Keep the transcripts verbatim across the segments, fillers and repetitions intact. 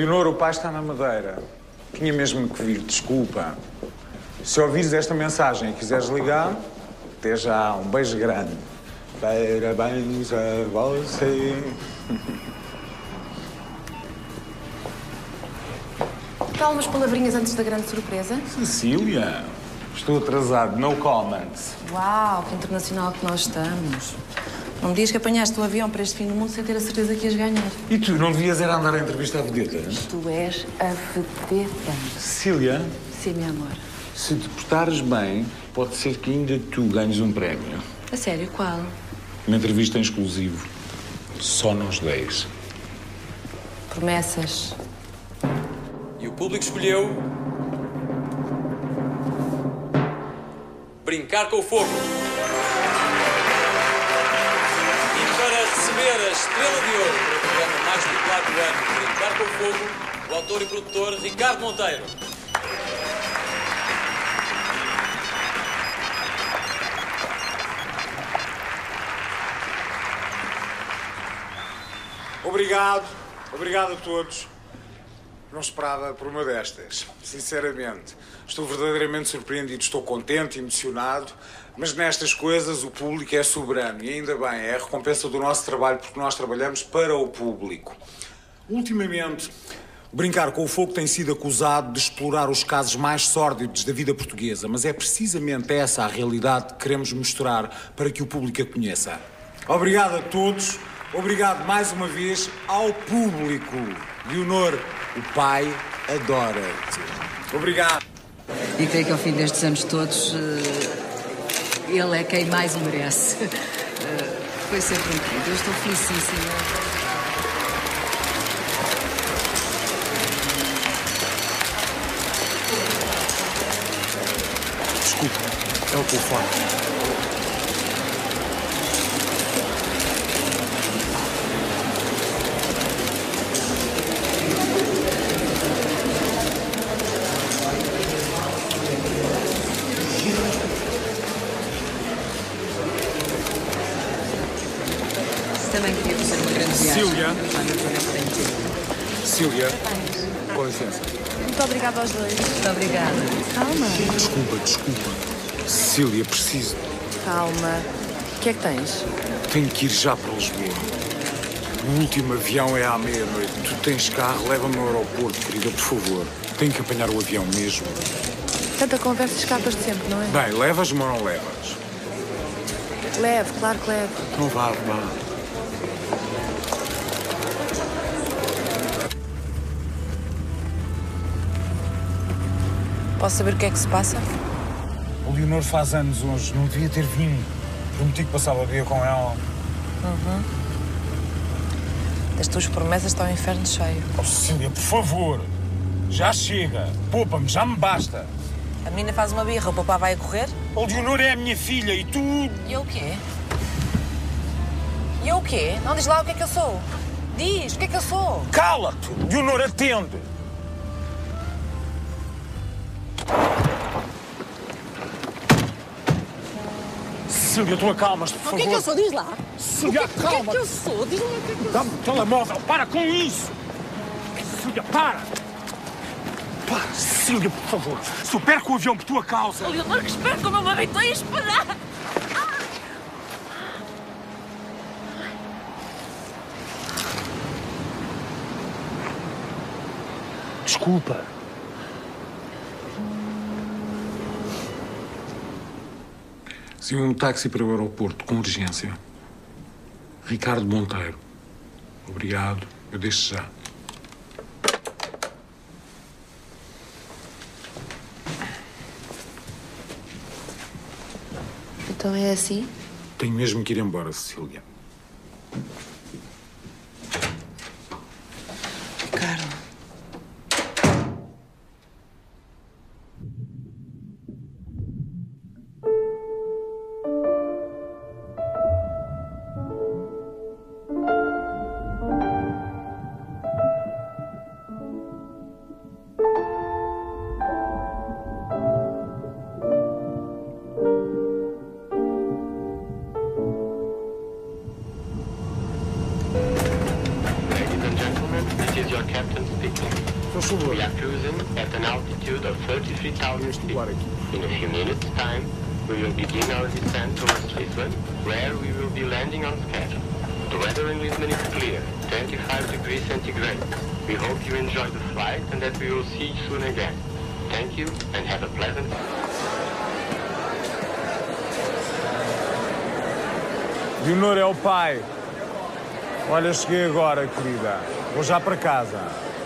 Leonor, o pai está na Madeira. Tinha mesmo que vir, desculpa. Se ouvires esta mensagem e quiseres ligar, até já, um beijo grande. Parabéns a você. Dá umas palavrinhas antes da grande surpresa? Cecília, estou atrasado, no comments. Uau, que internacional que nós estamos. Não me digas que apanhaste o avião para este fim do mundo sem ter a certeza que ias ganhar. E tu, não devias era andar a entrevista à vedetas? Tu és a vedeta. Cecília? Sim, meu amor. Se te portares bem, pode ser que ainda tu ganhes um prémio. A sério, qual? Uma entrevista em exclusivo. Só nos dez. Promessas. E o público escolheu... Brincar com o Fogo. E para receber a Estrela de Ouro para o programa mais popular do ano, Brincar com o Fogo, o autor e produtor Ricardo Monteiro. Obrigado. Obrigado a todos. Não esperava por uma destas, sinceramente. Estou verdadeiramente surpreendido, estou contente, emocionado, mas nestas coisas o público é soberano e ainda bem, é a recompensa do nosso trabalho porque nós trabalhamos para o público. Ultimamente, Brincar com o Fogo tem sido acusado de explorar os casos mais sórdidos da vida portuguesa, mas é precisamente essa a realidade que queremos mostrar para que o público a conheça. Obrigado a todos, obrigado mais uma vez ao público. Leonor, o pai adora-te. Obrigado. E creio que ao fim destes anos todos, ele é quem mais o merece. Foi sempre um querido. Eu estou felicíssima. Desculpa, é o telefone. Também queria fazer uma grande viagem. Cecília. Cecília, com licença. Muito obrigada aos dois. Muito obrigada. Calma. Desculpa, desculpa. Cecília, preciso. Calma. O que é que tens? Tenho que ir já para Lisboa. O último avião é à meia-noite. Tu tens carro, leva-me ao aeroporto, querida, por favor. Tenho que apanhar o avião mesmo. Tanta conversa escapas de sempre, não é? Bem, levas-me ou não levas? Leve, claro que leve. Não vá, vá. Posso saber o que é que se passa? O Leonor faz anos hoje, não devia ter vindo. Prometi que passava o dia com ela. Uhum. Das tuas promessas está o inferno cheio. Oh, Cecília, por favor. Já chega. Poupa-me, já me basta. A menina faz uma birra, o papá vai a correr? O Leonor é a minha filha e tu... E eu o quê? E eu o quê? Não diz lá o que é que eu sou. Diz, o que é que eu sou? Cala-te! Leonor, atende! Cecília, tu acalmas-te, por favor. O que é que eu sou? Diz lá. Cecília, o que, calma. o que é que eu sou? Diz lá o que é que eu Dá-me o telemóvel. Para com isso. Cecília, para. Para, Cecília, por favor. Se eu perco o avião por tua causa... sou. Leonor, que espero como eu me habituei a esperar. Desculpa. Sim, um táxi para o aeroporto, com urgência. Ricardo Monteiro. Obrigado. Eu deixo já. Então é assim? Tenho mesmo que ir embora, Cecília. Ricardo. altitude of thirty-three thousand feet. In a few minutes' time, we will begin our descent towards Lisbon, where we will be landing on schedule. The weather in Lisbon is clear, twenty-five degrees centigrade. We hope you enjoy the flight and that we will see you soon again. Thank you and have a pleasant... Leonor é o pai. Olha, cheguei agora, querida. Vou já para casa.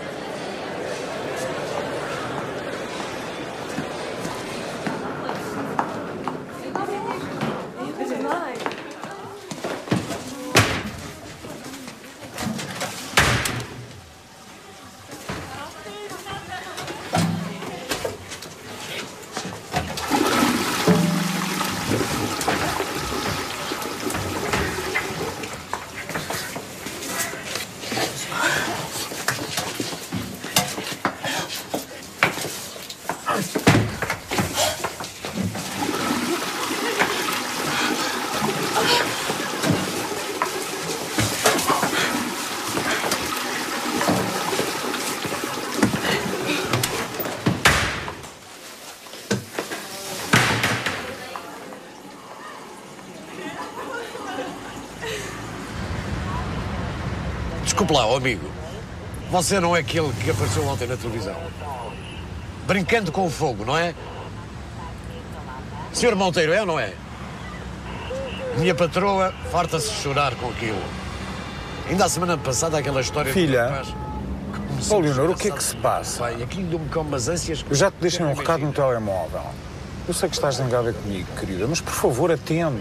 Desculpe lá, ó amigo. Você não é aquele que apareceu ontem na televisão? Brincando com o fogo, não é? senhor Monteiro, é ou não é? Minha patroa farta-se chorar com aquilo. Ainda a semana passada aquela história... Filha, ó Leonor, o que é que se passa? Pai, aquilo deu-me com umas ânsias... Eu já te deixei um recado no telemóvel. Eu sei que estás zangada comigo, querida, mas por favor, atende.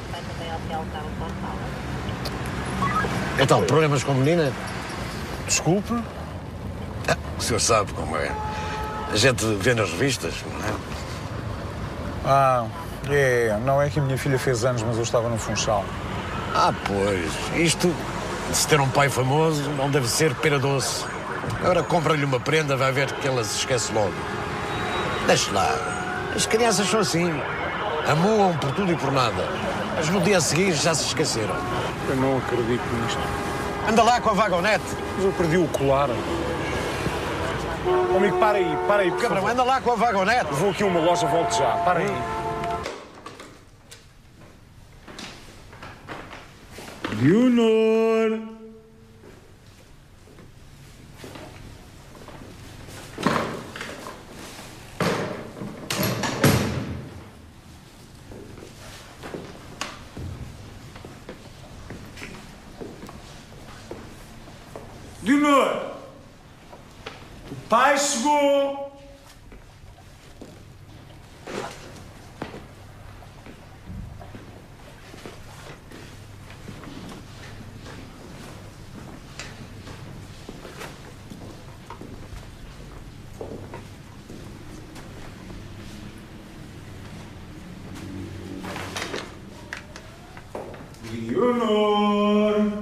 Então, problemas com a menina? Desculpe? Ah, o senhor sabe como é. A gente vê nas revistas, não é? Ah, é. Não é que a minha filha fez anos, mas eu estava no Funchal. Ah, pois. Isto de se ter um pai famoso não deve ser pera doce. Agora compra-lhe uma prenda, vai ver que ela se esquece logo. Deixe lá. As crianças são assim. Amuam por tudo e por nada. Mas no dia a seguir já se esqueceram. Eu não acredito nisto. Anda lá com a vagonete. Mas eu perdi o colar. Oh, amigo, para aí, para aí, por Cabrão, favor. anda lá com a vagonete. Vou aqui a uma loja, volto já. Para aí. Leonor! Leonor! O pai chegou! Leonor!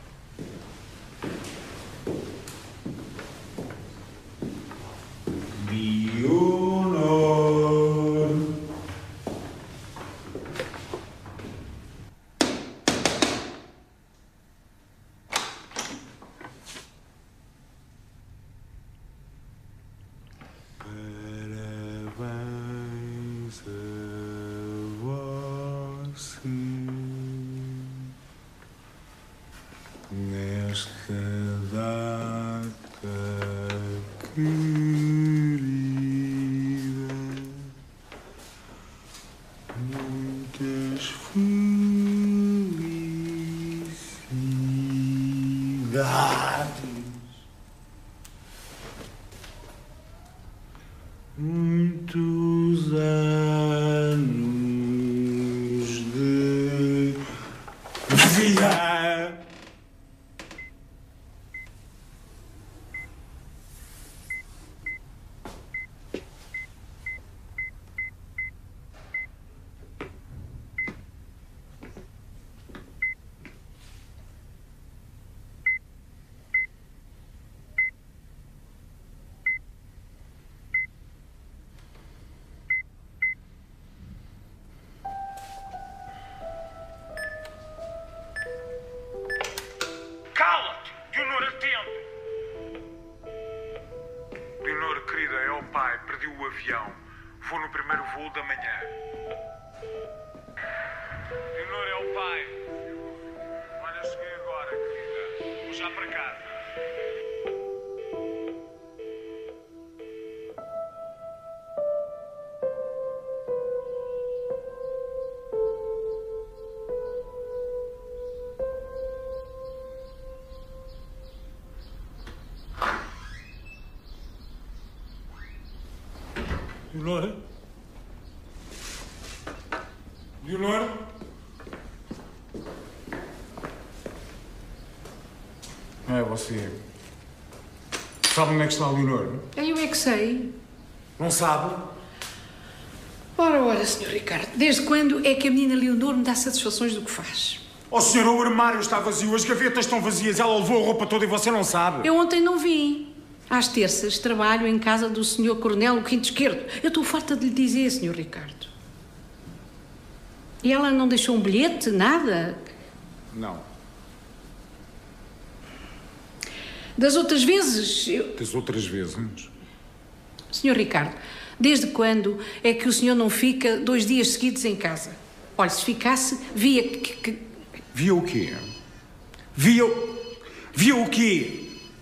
Leonor! Parabéns a você nesta data querida, muitas felicidades, muitos anos de vida. avião. Vou no primeiro voo da manhã. Leonor é o pai. Olha, cheguei agora, querida. Vou já para casa. Leonor? Leonor? É você. Sabe onde é que está a Leonor? Eu é que sei. Não sabe? Ora, ora, senhor Ricardo, desde quando é que a menina Leonor me dá satisfações do que faz? Oh, senhor, o armário está vazio, as gavetas estão vazias, ela levou a roupa toda e você não sabe. Eu ontem não vim. Às terças trabalho em casa do senhor Coronel, o quinto esquerdo. Eu estou farta de lhe dizer, senhor Ricardo. E ela não deixou um bilhete, nada? Não. Das outras vezes... Eu... Das outras vezes? senhor Ricardo, desde quando é que o senhor não fica dois dias seguidos em casa? Olha, se ficasse, via que... que... Via o quê? Via... Via o quê?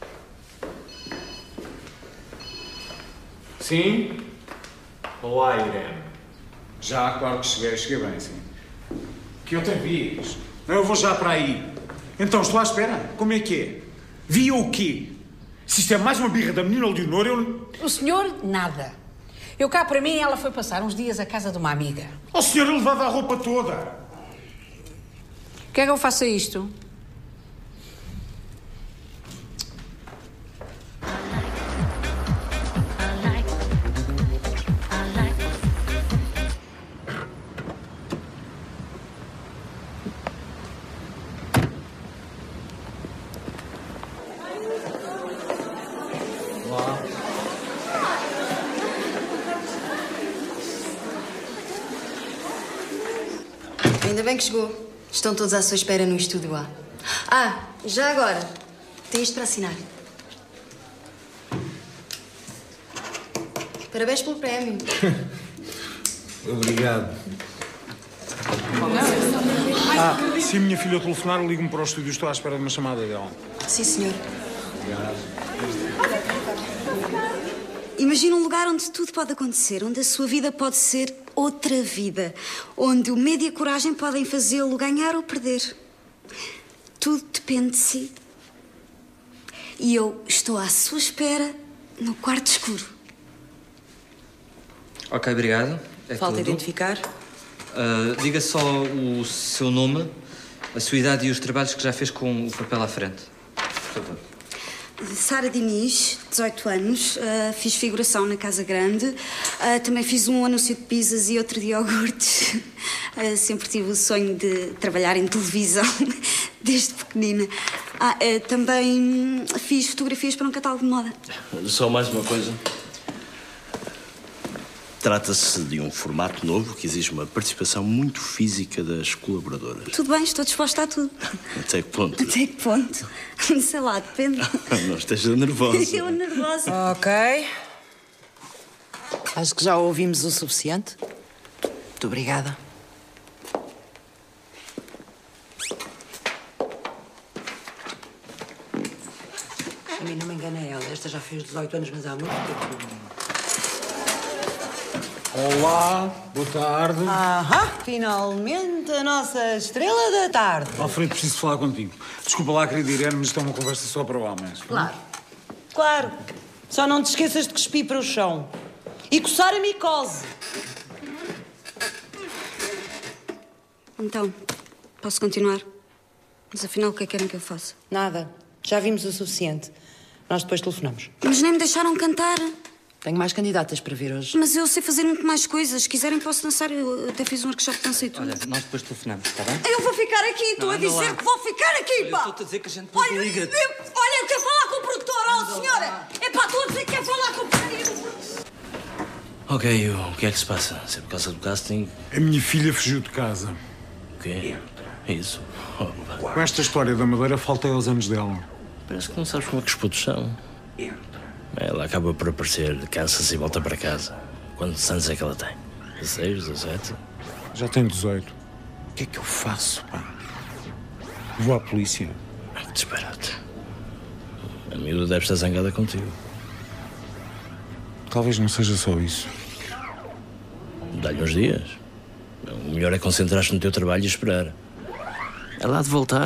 Sim? Olá, Irene. Já, claro que cheguei, cheguei bem, sim. Que outra vez? Eu vou já para aí. Então, estou à espera? Como é que é? Via o quê? Se isto é mais uma birra da menina Leonor, eu... O senhor, nada. Eu cá para mim, ela foi passar uns dias à casa de uma amiga. O senhor levava a roupa toda. Quer que eu faça isto? Ainda bem que chegou. Estão todos à sua espera no estúdio A. Ah, já agora, tem isto para assinar. Parabéns pelo prémio. Obrigado. Ah, se a minha filha telefonar, ligo-me para o estúdio. Estou à espera de uma chamada dela. Sim, senhor. Obrigado. Imagina um lugar onde tudo pode acontecer, onde a sua vida pode ser outra vida, onde o medo e a coragem podem fazê-lo ganhar ou perder. Tudo depende de si. E eu estou à sua espera no quarto escuro. Ok, obrigado. É Falta tudo. identificar. Uh, diga só o seu nome, a sua idade e os trabalhos que já fez com o papel à frente. Por favor. Sara Diniz, dezoito anos, uh, fiz figuração na Casa Grande, uh, também fiz um anúncio de pizzas e outro de iogurtes. Uh, sempre tive o sonho de trabalhar em televisão, desde pequenina. Ah, uh, também fiz fotografias para um catálogo de moda. Só mais uma coisa. Trata-se de um formato novo que exige uma participação muito física das colaboradoras. Tudo bem, estou disposta a tudo. Até que ponto? Até que ponto? Sei lá, depende. Não esteja nervosa. Eu nervosa. Ok. Acho que já ouvimos o suficiente. Muito obrigada. A mim não me engana ela. Esta já fez dezoito anos, mas há muito tempo. Olá, boa tarde. Ahá, finalmente a nossa estrela da tarde. Alfredo, preciso falar contigo. Desculpa lá, querida Irene, mas isto é uma conversa só para homens. Claro. Claro. Só não te esqueças de cuspir para o chão. E coçar a micose. Então, posso continuar? Mas afinal, o que é que querem que eu faça? Nada. Já vimos o suficiente. Nós depois telefonamos. Mas nem me deixaram cantar. Tenho mais candidatas para vir hoje. Mas eu sei fazer muito mais coisas. Se quiserem, posso dançar. Eu até fiz um workshop de dança e tudo. Olha, nós depois telefonamos, está bem? Eu vou ficar aqui. Estou a dizer lá. que vou ficar aqui, pá. Estou-te a dizer que a gente depois Olha, liga. eu, olha, eu quero falar com o produtor, ó, senhora. É pá, estou a dizer que quero falar com o produtor. Ok, o que é que se passa? Se é por causa do casting? A minha filha fugiu de casa. O quê? É isso? Oh, Com esta história da Madeira, faltei aos anos dela. parece que não sabes como é que os putos são. Ela acaba por aparecer, cansa-se e volta para casa. Quantos anos é que ela tem? dezasseis, dezassete? Já tenho dezoito. O que é que eu faço, pá? Vou à polícia. Que disparate. A miúda deve estar zangada contigo. Talvez não seja só isso. Dá-lhe uns dias. O melhor é concentrar-te no teu trabalho e esperar. Ela há de voltar.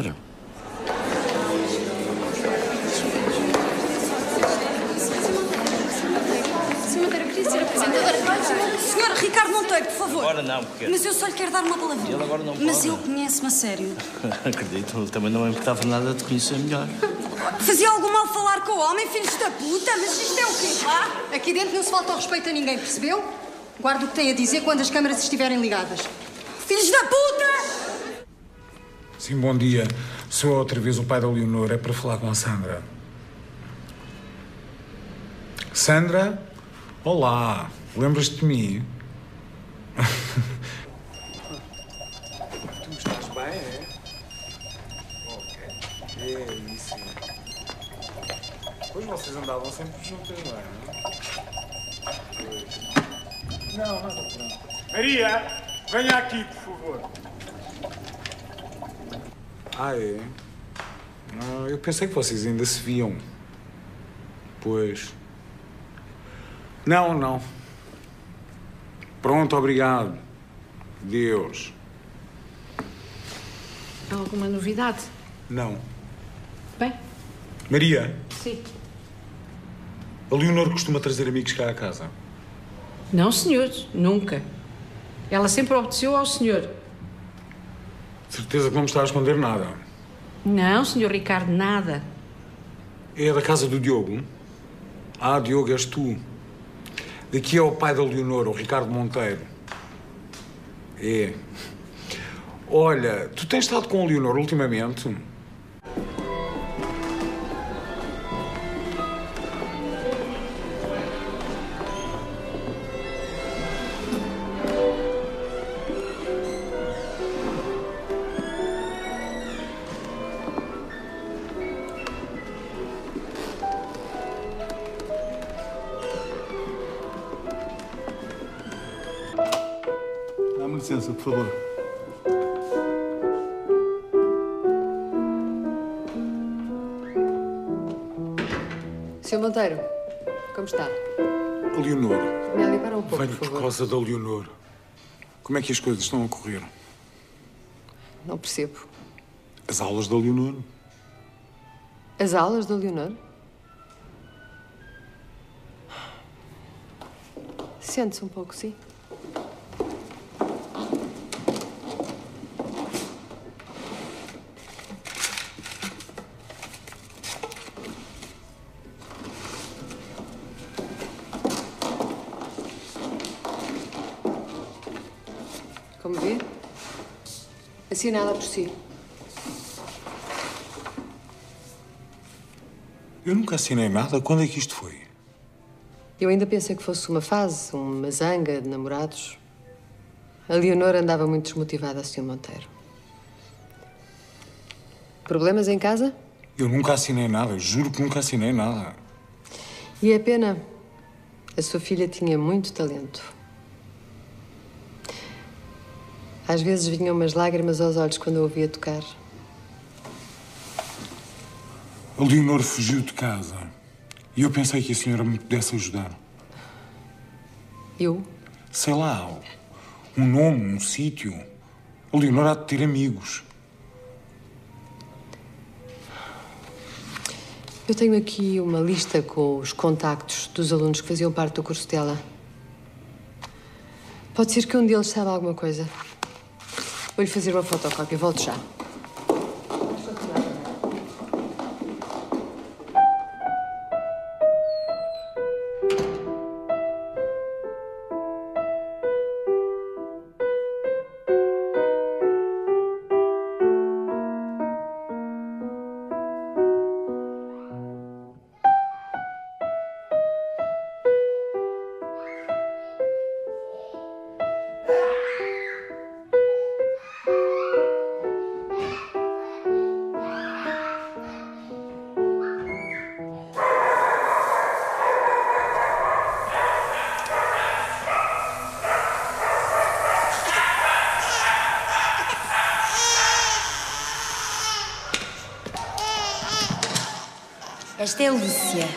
Senhor Ricardo Monteiro, por favor. Agora não, porque... Mas eu só lhe quero dar uma palavra. Ele agora não pode. Mas ele conhece-me a sério. Acredito, ele também não me importava nada de te conhecer melhor. Fazia algum mal falar com o homem, filhos da puta? Mas isto é o quê, pá? Aqui dentro não se falta ao respeito a ninguém, percebeu? Guarde o que tem a dizer quando as câmaras estiverem ligadas. Filhos da puta! Sim, bom dia. Sou outra vez o pai da Leonor. É para falar com a Sandra. Sandra? Olá. Lembras-te de mim? Tu estás bem, é? Ok. É isso. Pois vocês andavam sempre juntos, não é? Não, nada, pronto. Maria, venha aqui, por favor. Ah, é? Não, eu pensei que vocês ainda se viam. Pois. Não, não. Pronto, obrigado. Deus. Há alguma novidade? Não. Bem? Maria, Sim. a Leonor costuma trazer amigos cá à casa. Não, senhor. Nunca. Ela sempre obedeceu ao senhor. Certeza que não me está a esconder nada. Não, senhor Ricardo, nada. É da casa do Diogo? Ah, Diogo, és tu. Daqui é o pai da Leonor, o Ricardo Monteiro. É. Olha, tu tens estado com a Leonor ultimamente? Dá-me licença, por favor. senhor Monteiro, como está? A Leonor. Amélia, para um pouco, Venho por por favor. causa da Leonor. Como é que as coisas estão a correr? Não percebo. As aulas da Leonor? As aulas da Leonor? Sente-se um pouco, sim. Como vê? Assinada por si. Eu nunca assinei nada. Quando é que isto foi? Eu ainda pensei que fosse uma fase, uma zanga de namorados. A Leonor andava muito desmotivada, senhor Monteiro. Problemas em casa? Eu nunca assinei nada. Juro que nunca assinei nada. E é pena. A sua filha tinha muito talento. Às vezes vinham umas lágrimas aos olhos quando a ouvia tocar. A Leonor fugiu de casa. E eu pensei que a senhora me pudesse ajudar. Eu? Sei lá, um nome, um sítio. A Leonor há de ter amigos. Eu tenho aqui uma lista com os contactos dos alunos que faziam parte do curso dela. Pode ser que um deles saiba alguma coisa. Vou-lhe fazer uma fotocópia. Volto já. Esta é a Lúcia.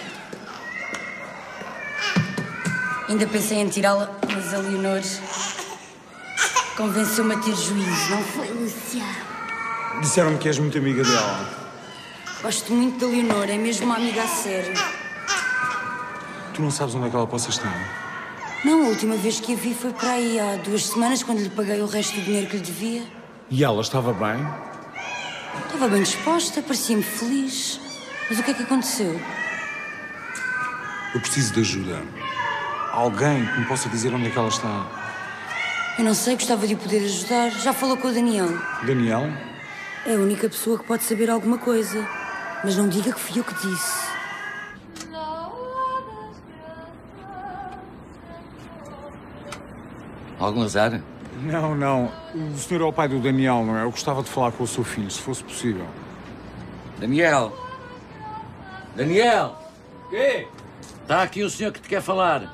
Ainda pensei em tirá-la, mas a Leonor convenceu-me a ter juízo, não foi, Lúcia? Disseram-me que és muito amiga dela. Gosto muito da Leonor, é mesmo uma amiga a sério. Tu não sabes onde é que ela possa estar? Não, a última vez que a vi foi para aí há duas semanas, quando lhe paguei o resto do dinheiro que lhe devia. E ela estava bem? Estava bem disposta, parecia-me feliz. Mas o que é que aconteceu? Eu preciso de ajuda. Alguém que me possa dizer onde é que ela está. Eu não sei, gostava de o poder ajudar. Já falou com o Daniel? Daniel? É a única pessoa que pode saber alguma coisa. Mas não diga que fui eu que disse. Algum azar? Não, não. O senhor é o pai do Daniel, não é? Eu gostava de falar com o seu filho, se fosse possível. Daniel! Daniel! Quê? Está aqui o senhor que te quer falar.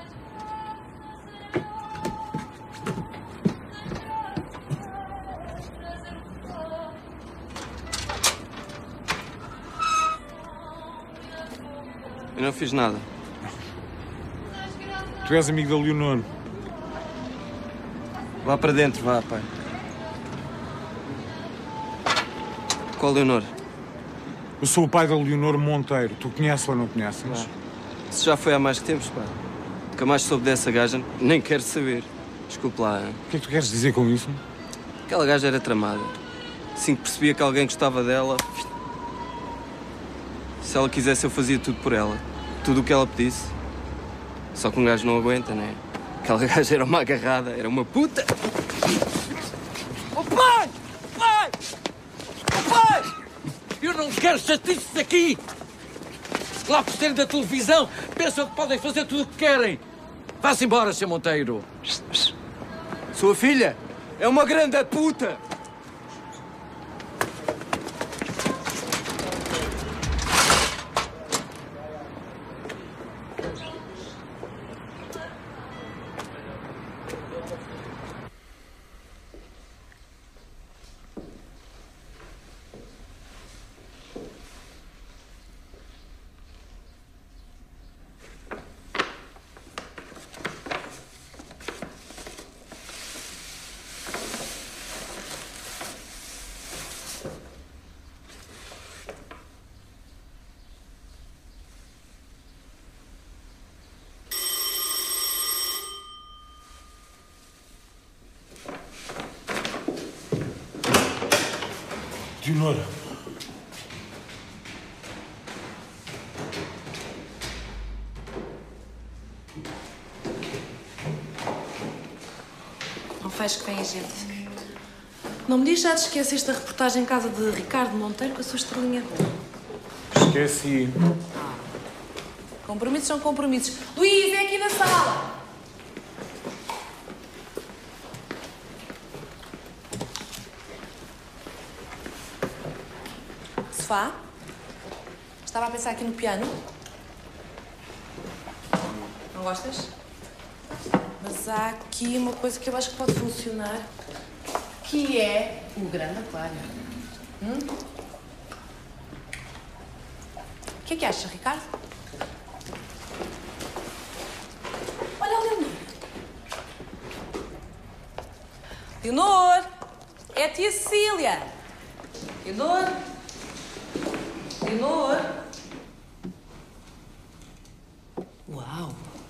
Eu não fiz nada. Tu és amigo da Leonor. Vá para dentro, vá, pai. Qual Leonor? Eu sou o pai da Leonor Monteiro. Tu conheces ou não conheces? Ah, isso já foi há mais tempos, pai. Nunca mais soube dessa gaja, nem quero saber. Desculpe lá. Hein? O que é que tu queres dizer com isso? Aquela gaja era tramada. Assim que percebia que alguém gostava dela... Se ela quisesse, eu fazia tudo por ela. Tudo o que ela pedisse. Só que um gajo não aguenta, né? Aquela gaja era uma agarrada, era uma puta. Oh, pai! Pai! Oh, pai! Eu não quero chatices aqui! Lá por serem da televisão, pensam que podem fazer tudo o que querem. Vá-se embora, seu Monteiro. Sua filha é uma grande puta! Leonor. Não faz que vem a gente. Não me diz já te esqueceste da reportagem em casa de Ricardo Monteiro com a sua estrelinha roxa. Esqueci. Compromissos são compromissos. Luís, é aqui na sala. Sofá. Estava a pensar aqui no piano. Não gostas? Mas há aqui uma coisa que eu acho que pode funcionar, que é o grande aquário. Hum? O que é que achas, Ricardo? Olha a Leonor. Leonor! É a tia Cecília. Leonor! Leonor! Uau!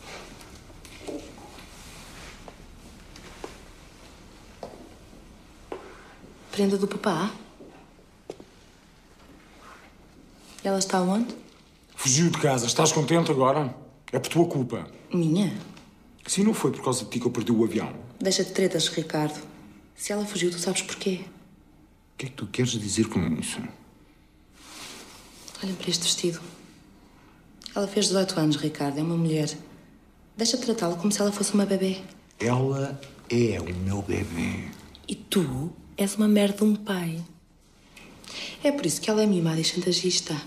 Prenda do papá? E ela está onde? Fugiu de casa. Estás contente agora? É por tua culpa. Minha? Se não foi por causa de ti que eu perdi o avião. Deixa de tretas, Ricardo. Se ela fugiu, tu sabes porquê. O que é que tu queres dizer com isso? Olha para este vestido. Ela fez dezoito anos, Ricardo. É uma mulher. Deixa de tratá-la como se ela fosse uma bebê. Ela é o meu bebê. E tu és uma merda de um pai. É por isso que ela é mimada e chantagista.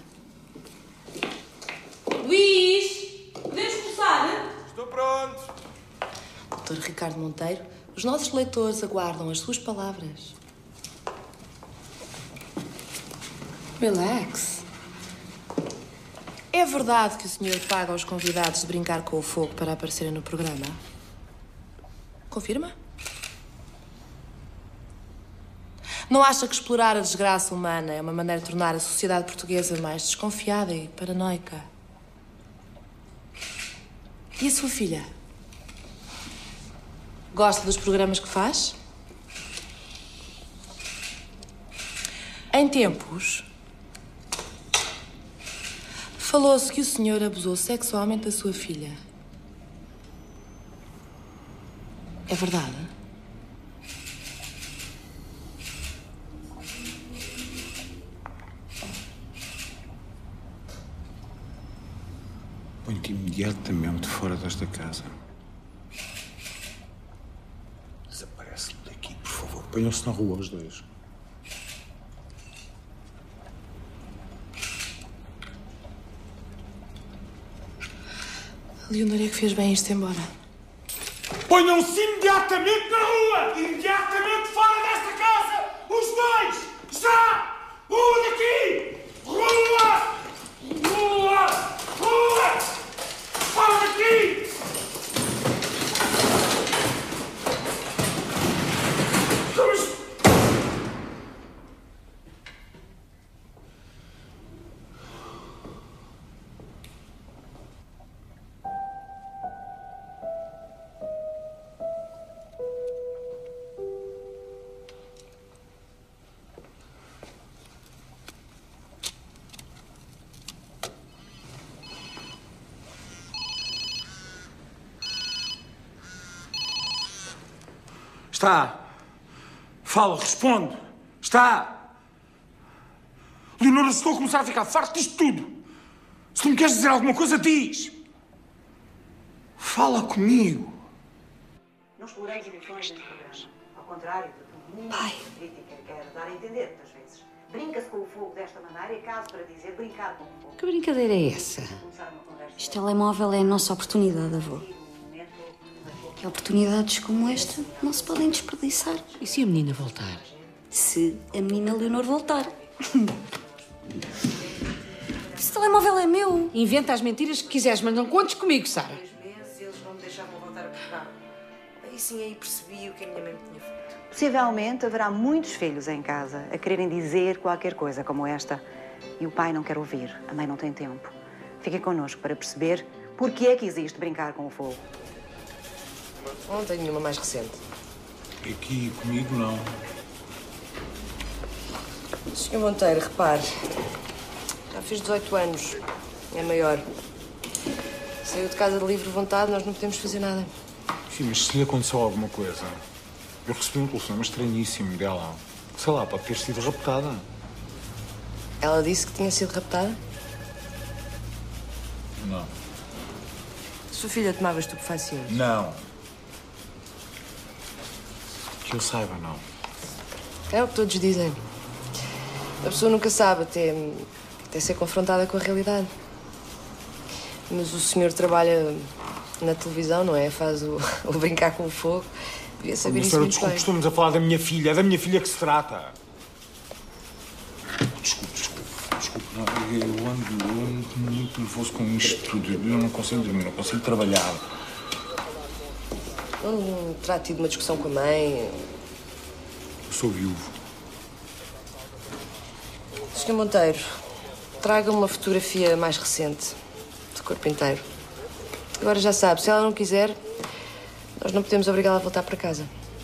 Luís! Podemos começar? Estou pronto. doutor Ricardo Monteiro, os nossos leitores aguardam as suas palavras. Relax. É verdade que o senhor paga aos convidados de brincar com o fogo para aparecerem no programa? Confirma? Não acha que explorar a desgraça humana é uma maneira de tornar a sociedade portuguesa mais desconfiada e paranoica? E a sua filha? Gosta dos programas que faz? Em tempos, falou-se que o senhor abusou sexualmente da sua filha. É verdade? Ponho-te imediatamente fora desta casa. Desaparece daqui, por favor. Ponham-se na rua, os dois. A Leonor é que fez bem isto embora. Ponham-se imediatamente na rua! Imediatamente fora desta casa! Os dois! Já! Um daqui! Rua! Rua! Rua! Fora daqui! Vamos! Está. Fala, responde. Está. Leonora, estou a começar a ficar farto disto tudo. Se tu me queres dizer alguma coisa, diz. Fala comigo. Não explorei as emoções deste programa. Ao contrário do que muita crítica quer dar a entender muitas vezes. Brinca-se com o fogo desta maneira e caso para dizer brincar com o fogo. Que brincadeira é essa? Este telemóvel é a nossa oportunidade, avô. E oportunidades como esta não se podem desperdiçar. E se a menina voltar? Se a menina Leonor voltar. Esse telemóvel é meu. Inventa as mentiras que quiseres, mas não contes comigo, Sara. Meses eles não me deixavam voltar a Portugal. Aí sim, aí percebi o que a minha mãe me tinha feito. Possivelmente haverá muitos filhos em casa a quererem dizer qualquer coisa como esta. E o pai não quer ouvir, a mãe não tem tempo. Fiquem connosco para perceber porque é que existe brincar com o fogo. Não tenho nenhuma mais recente. Aqui comigo não. senhor Monteiro, repare. Já fiz dezoito anos. É maior. Saiu de casa de livre vontade, nós não podemos fazer nada. Sim, mas se lhe aconteceu alguma coisa... Eu recebi um telefonema estranhíssimo dela. Sei lá, pode ter sido raptada. Ela disse que tinha sido raptada? Não. Sua filha tomava estupefacientes? Não. Que eu saiba, não. É o que todos dizem. A pessoa nunca sabe até, até ser confrontada com a realidade. Mas o senhor trabalha na televisão, não é? Faz o, o brincar com o fogo. Devia saber isso muito desculpe, bem. estamos a falar da minha filha. É da minha filha que se trata. Desculpe, desculpe, desculpe. Não, eu, ando, eu ando muito nervoso com isto tudo. Eu não consigo dormir, não consigo trabalhar. Não terá tido uma discussão com a mãe? Eu sou viúvo. senhor Monteiro, traga uma fotografia mais recente, do corpo inteiro. Agora já sabe, se ela não quiser, nós não podemos obrigá-la a voltar para casa.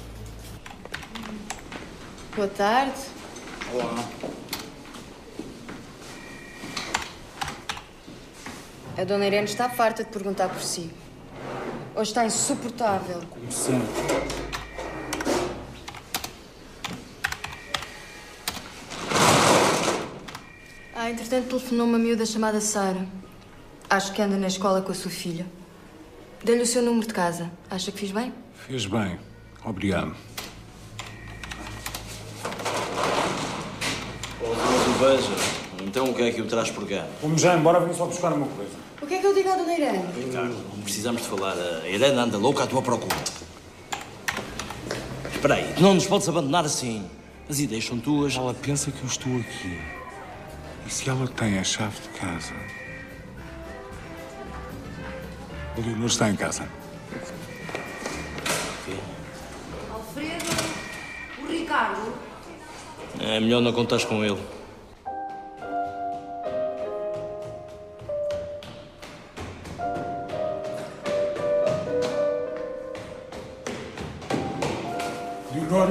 Boa tarde. Olá. A dona Irene está farta de perguntar por si. Hoje está insuportável. Como sempre. Ah, entretanto, telefonou uma miúda chamada Sara. Acho que anda na escola com a sua filha. Dei-lhe o seu número de casa. Acha que fiz bem? Fez bem. Obrigado. Oh, veja. Então o que é que o traz por cá? Vamos já embora, vim só buscar uma coisa. O que é que eu digo à dona Irene? Ricardo, precisamos de falar. A Irene anda louca à tua procura. Espera aí, não nos podes abandonar assim. As ideias são tuas. Ela pensa que eu estou aqui. E se ela tem a chave de casa, O Leonor está em casa. Alfredo, o Ricardo. É melhor não contares com ele. Leonor.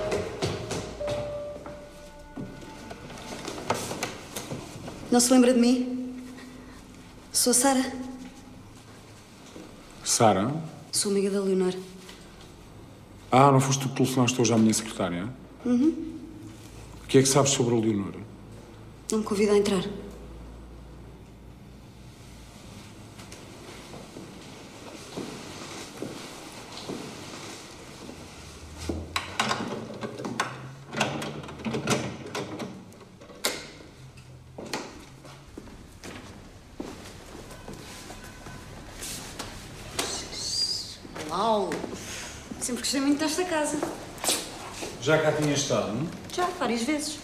Não se lembra de mim? Sou a Sara. Sara? Sou amiga da Leonor. Ah, não foste tu que telefonaste hoje à minha secretária? Uhum. O que é que sabes sobre a Leonor? Não me convida a entrar. Uau! Sempre gostei muito desta casa. Já cá tinha estado, não? Já, várias vezes.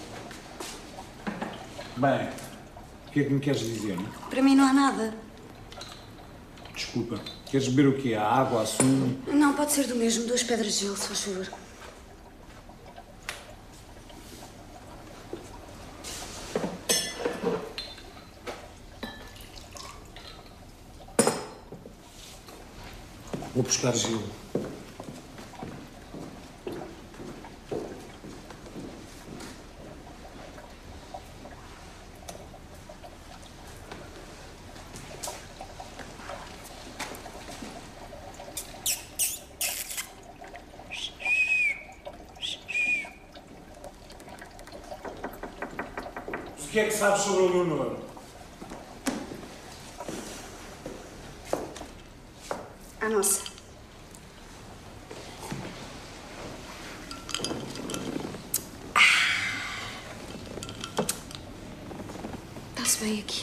Bem, o que é que me queres dizer? Não? Para mim não há nada. Desculpa, queres beber o quê? A água, a sumo? Não, pode ser do mesmo. Duas pedras de gelo, se faz favor. Vou buscar gelo. O que é que sabes sobre a Leonor? A nossa. Está-se bem aqui.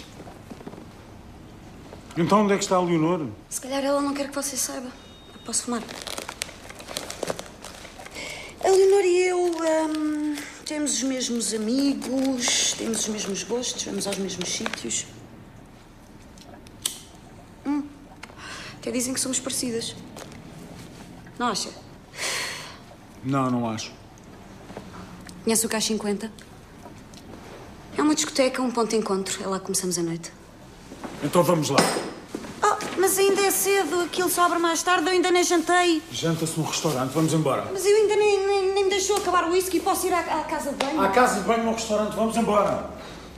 Então onde é que está a Leonor? Se calhar ela não quer que você saiba. Eu posso fumar. A Leonor e eu hum, temos os mesmos amigos, temos os mesmos gostos, vamos aos mesmos sítios. Hum. Até dizem que somos parecidas. Não acha? Não, não acho. Conhece o K cinquenta? É uma discoteca, um ponto de encontro. É lá que começamos a noite. Então vamos lá. Oh, mas ainda é cedo. Aquilo só abre mais tarde. Eu ainda nem jantei. Janta-se no restaurante, vamos embora. Mas eu ainda nem, nem, nem me deixou acabar o whisky. Posso ir à, à casa de banho? À casa de banho no restaurante, vamos embora.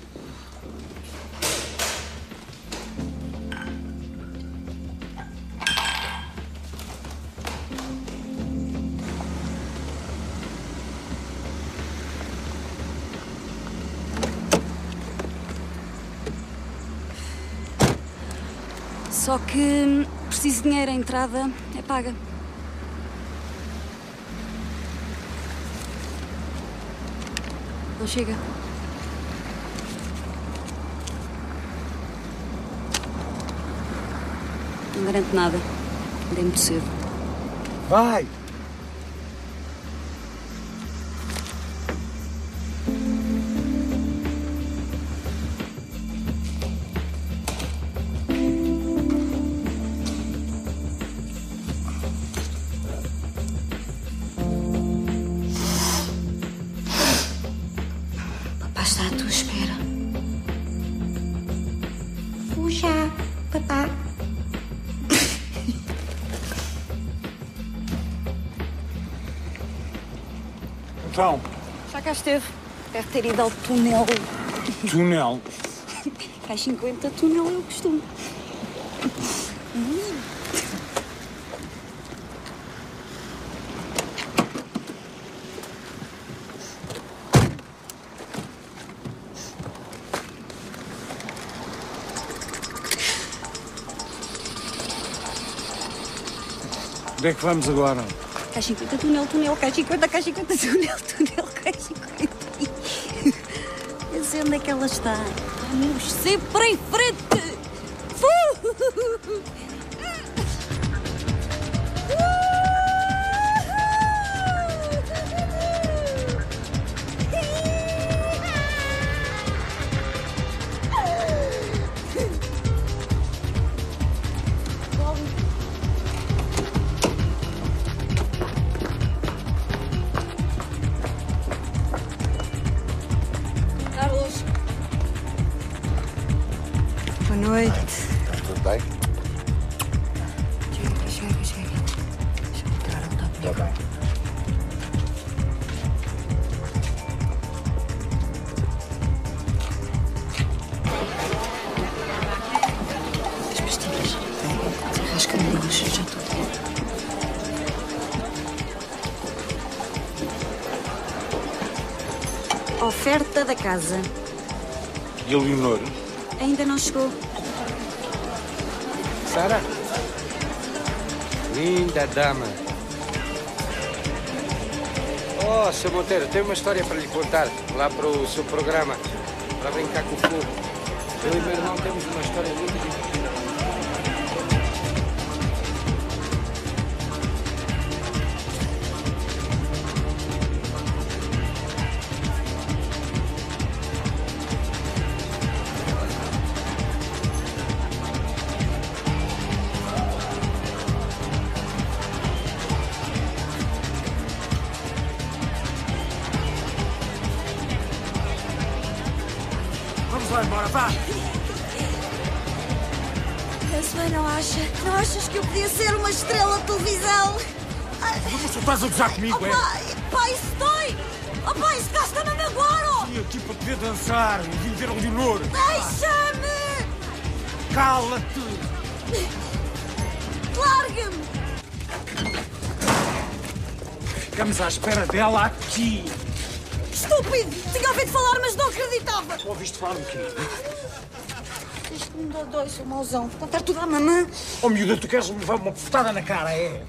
Só que preciso de dinheiro. A entrada é paga. Não chega. Não garanto nada. Ainda é muito cedo. Vai! Papá está à tua espera. Fuja, papá. Então, Já cá esteve. Deve ter ido ao túnel. túnel. K cinquenta túnel é o costume. Onde é que vamos agora? K cinquenta túnel, túnel, K cinquenta, K cinquenta túnel, túnel, K cinquenta. Eu sei onde é que ela está. Vamos sempre em frente! Uh! noite. Tudo bem? Chega aqui, chega aqui, chega aqui. Deixa-me entrar, não está bem. Está bem. As pastilhas. Rasca-me delas, já estou. Oferta da casa. E a Leonor? Ainda não chegou. Sara? Linda dama. Oh, seu Monteiro, tenho uma história para lhe contar lá para o seu programa, para brincar com o fogo. Eu e meu irmão temos uma história muito divertida. Vamos lá embora, vá! Mas mãe, não acha? Não achas que eu podia ser uma estrela de televisão? Mas tu estás a gozar comigo, é? Pai, pai, isso dói! Oh pai, isso gasta-me agora! Vim aqui para poder dançar, vim ver a Leonor. Deixa-me! Cala-te! Larga-me! Ficamos à espera dela aqui. Estúpido! Tinha ouvido falar, mas não acreditava! Ouviste falar o quê? Isto me dá dói, seu mauzão. Vou contar tudo à mamã. Oh, miúda, tu queres me levar uma portada na cara, é?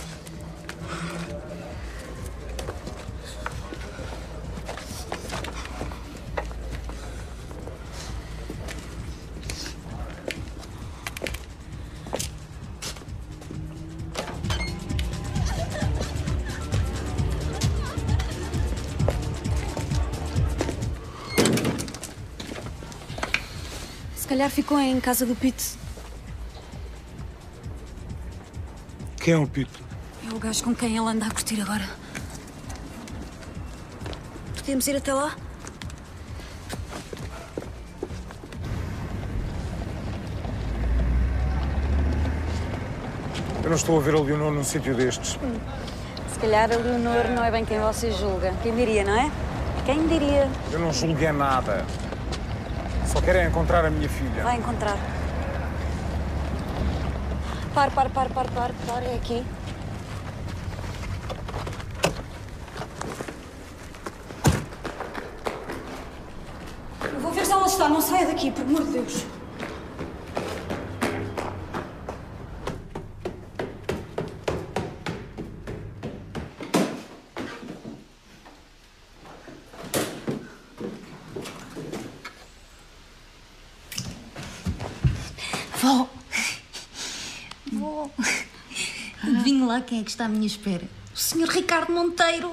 Se calhar ficou em casa do Pete. Quem é o Pito? É o gajo com quem ele anda a curtir agora. Podemos ir até lá? Eu não estou a ver a Leonor num sítio destes. Hum. Se calhar a Leonor não é bem quem você julga. Quem diria, não é? Quem diria? Eu não julguei nada. Só quero é encontrar a minha filha. Vai encontrar. Par, par, par, par, par, par, é aqui. Eu vou ver se ela está. Não saia daqui, por amor de Deus. Vó! Vó! Adivinhe lá quem é que está à minha espera. O senhor Ricardo Monteiro.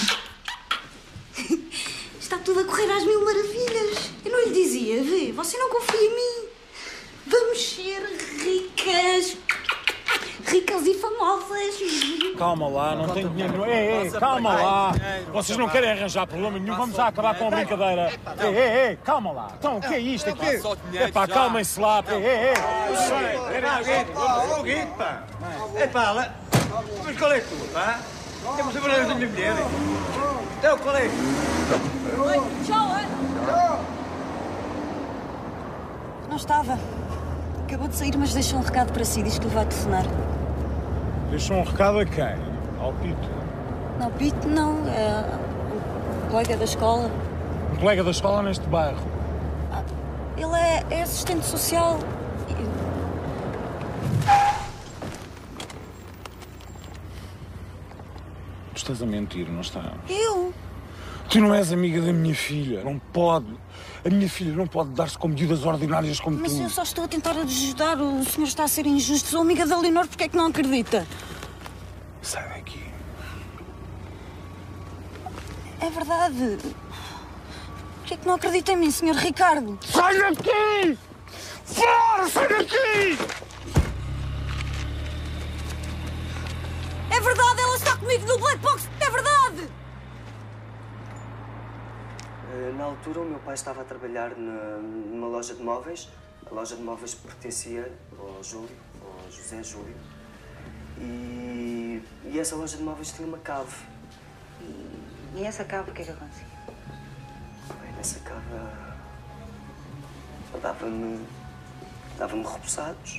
Está tudo a correr às mil maravilhas. Eu não lhe dizia, vê, você não confia em mim. Vamos ser ricas. Ricas e famosas. Calma lá, não tenho dinheiro. Ei, ei, calma lá. Vocês não querem arranjar problema nenhum. Vamos já acabar com a brincadeira. Ei, ei, ei, calma lá. Então, o que é isto aqui? Epá, calmem-se lá. Ei, ei, ei. Ó, Guito, pá. Epá, lá. Mas qual é que tu, pá? Temos a verdade da minha mulher. Então, qual é? Tchau, não estava. Acabou de sair, mas deixou um recado para si. Diz que lhe vai telefonar. Deixou um recado a quem? Ao Pito? Não, Pito não. É um colega da escola. Um colega da escola neste bairro? Ele é, é assistente social. Tu estás a mentir, não está? Eu? Tu não és amiga da minha filha. Não pode. A minha filha não pode dar-se com medidas ordinárias como Mas tu. eu só estou a tentar ajudar. O senhor está a ser injusto. Sou amiga da Leonor, porque é que não acredita? Sai daqui. É verdade. Porquê é que não acredita em mim, senhor Ricardo? Sai daqui! Fora! Sai daqui! É verdade, ela está comigo no Black Box. É verdade! Na altura, o meu pai estava a trabalhar na, numa loja de móveis A loja de móveis pertencia ao Júlio, ao José Júlio. E, e essa loja de móveis tinha uma cave. E, e essa cave, o que é que acontecia? Bem, nessa cave dava-me dava-me repousados,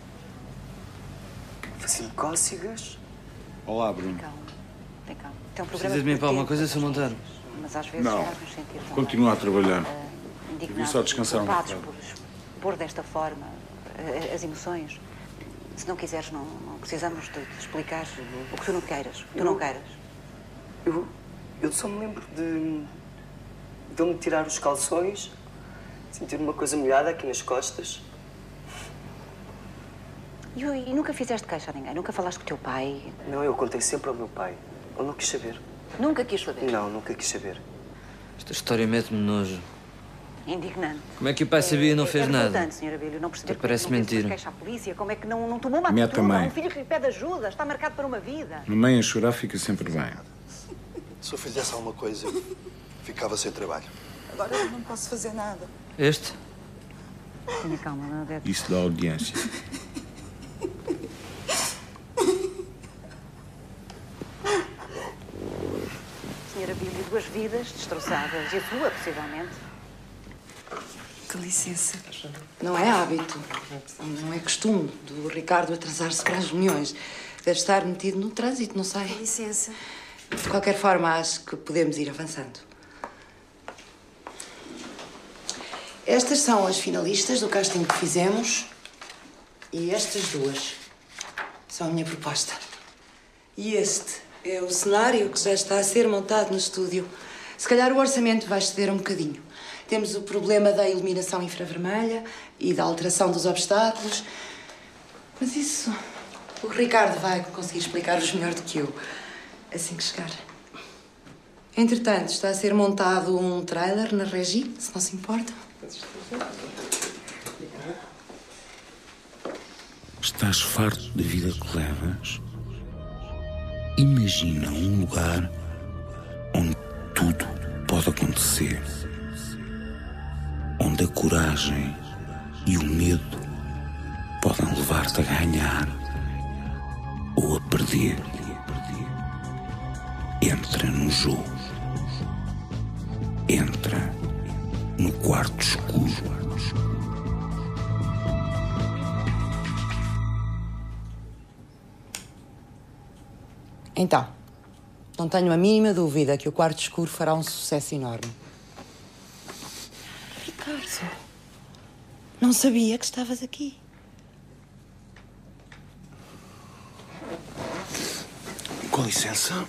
fazia-me cócegas. Olá, Bruno. Calma, tem calma. Tem um problema Precisas de mim para alguma coisa, seu Monteiro? Mas às vezes Não. faz-nos sentir tão Continua a trabalhar. uh, Devia indignados só descansar e um culpados bocado. por pôr desta forma uh, as emoções. Se não quiseres, não, não precisamos de, de explicar o que tu não queiras. Tu Eu- não queiras. Eu, eu só me lembro de, de eu me tirar os calções, sentir uma coisa molhada aqui nas costas. E, e nunca fizeste queixa a ninguém? Nunca falaste com o teu pai? Não, eu contei sempre ao meu pai. Ele não quis saber. Nunca quis saber? Não, nunca quis saber. Esta história mete-me nojo. Indignante. Como é que o pai sabia e não fez é nada? revoltante, senhora Abílio, não perceber Até como é que parece não fez uma mentira. queixa à polícia, como é que não, não tomou uma Mete atitude, também. um filho que lhe pede ajuda, está marcado para uma vida. A mãe a chorar fica sempre bem. Se eu fizesse alguma coisa, eu ficava sem trabalho. Agora eu não posso fazer nada. Este? Tenha calma, não é? Isso dá audiência. Senhora Abílio, duas vidas destroçadas, e a sua, possivelmente. Com licença. Não é hábito, não é costume do Ricardo atrasar-se para as reuniões. Deve estar metido no trânsito, não sei. Com licença. De qualquer forma, acho que podemos ir avançando. Estas são as finalistas do casting que fizemos e estas duas são a minha proposta. E este é o cenário que já está a ser montado no estúdio. Se calhar o orçamento vai exceder um bocadinho. Temos o problema da iluminação infravermelha e da alteração dos obstáculos. Mas isso o Ricardo vai conseguir explicar-vos melhor do que eu, assim que chegar. Entretanto, está a ser montado um trailer na Regi, se não se importa. Estás farto da vida que levas? Imagina um lugar onde tudo pode acontecer. Onde a coragem e o medo podem levar-te a ganhar ou a perder. Entra no jogo. Entra no quarto escuro. Então, não tenho a mínima dúvida que o quarto escuro fará um sucesso enorme. Ricardo, não sabia que estavas aqui. Com licença.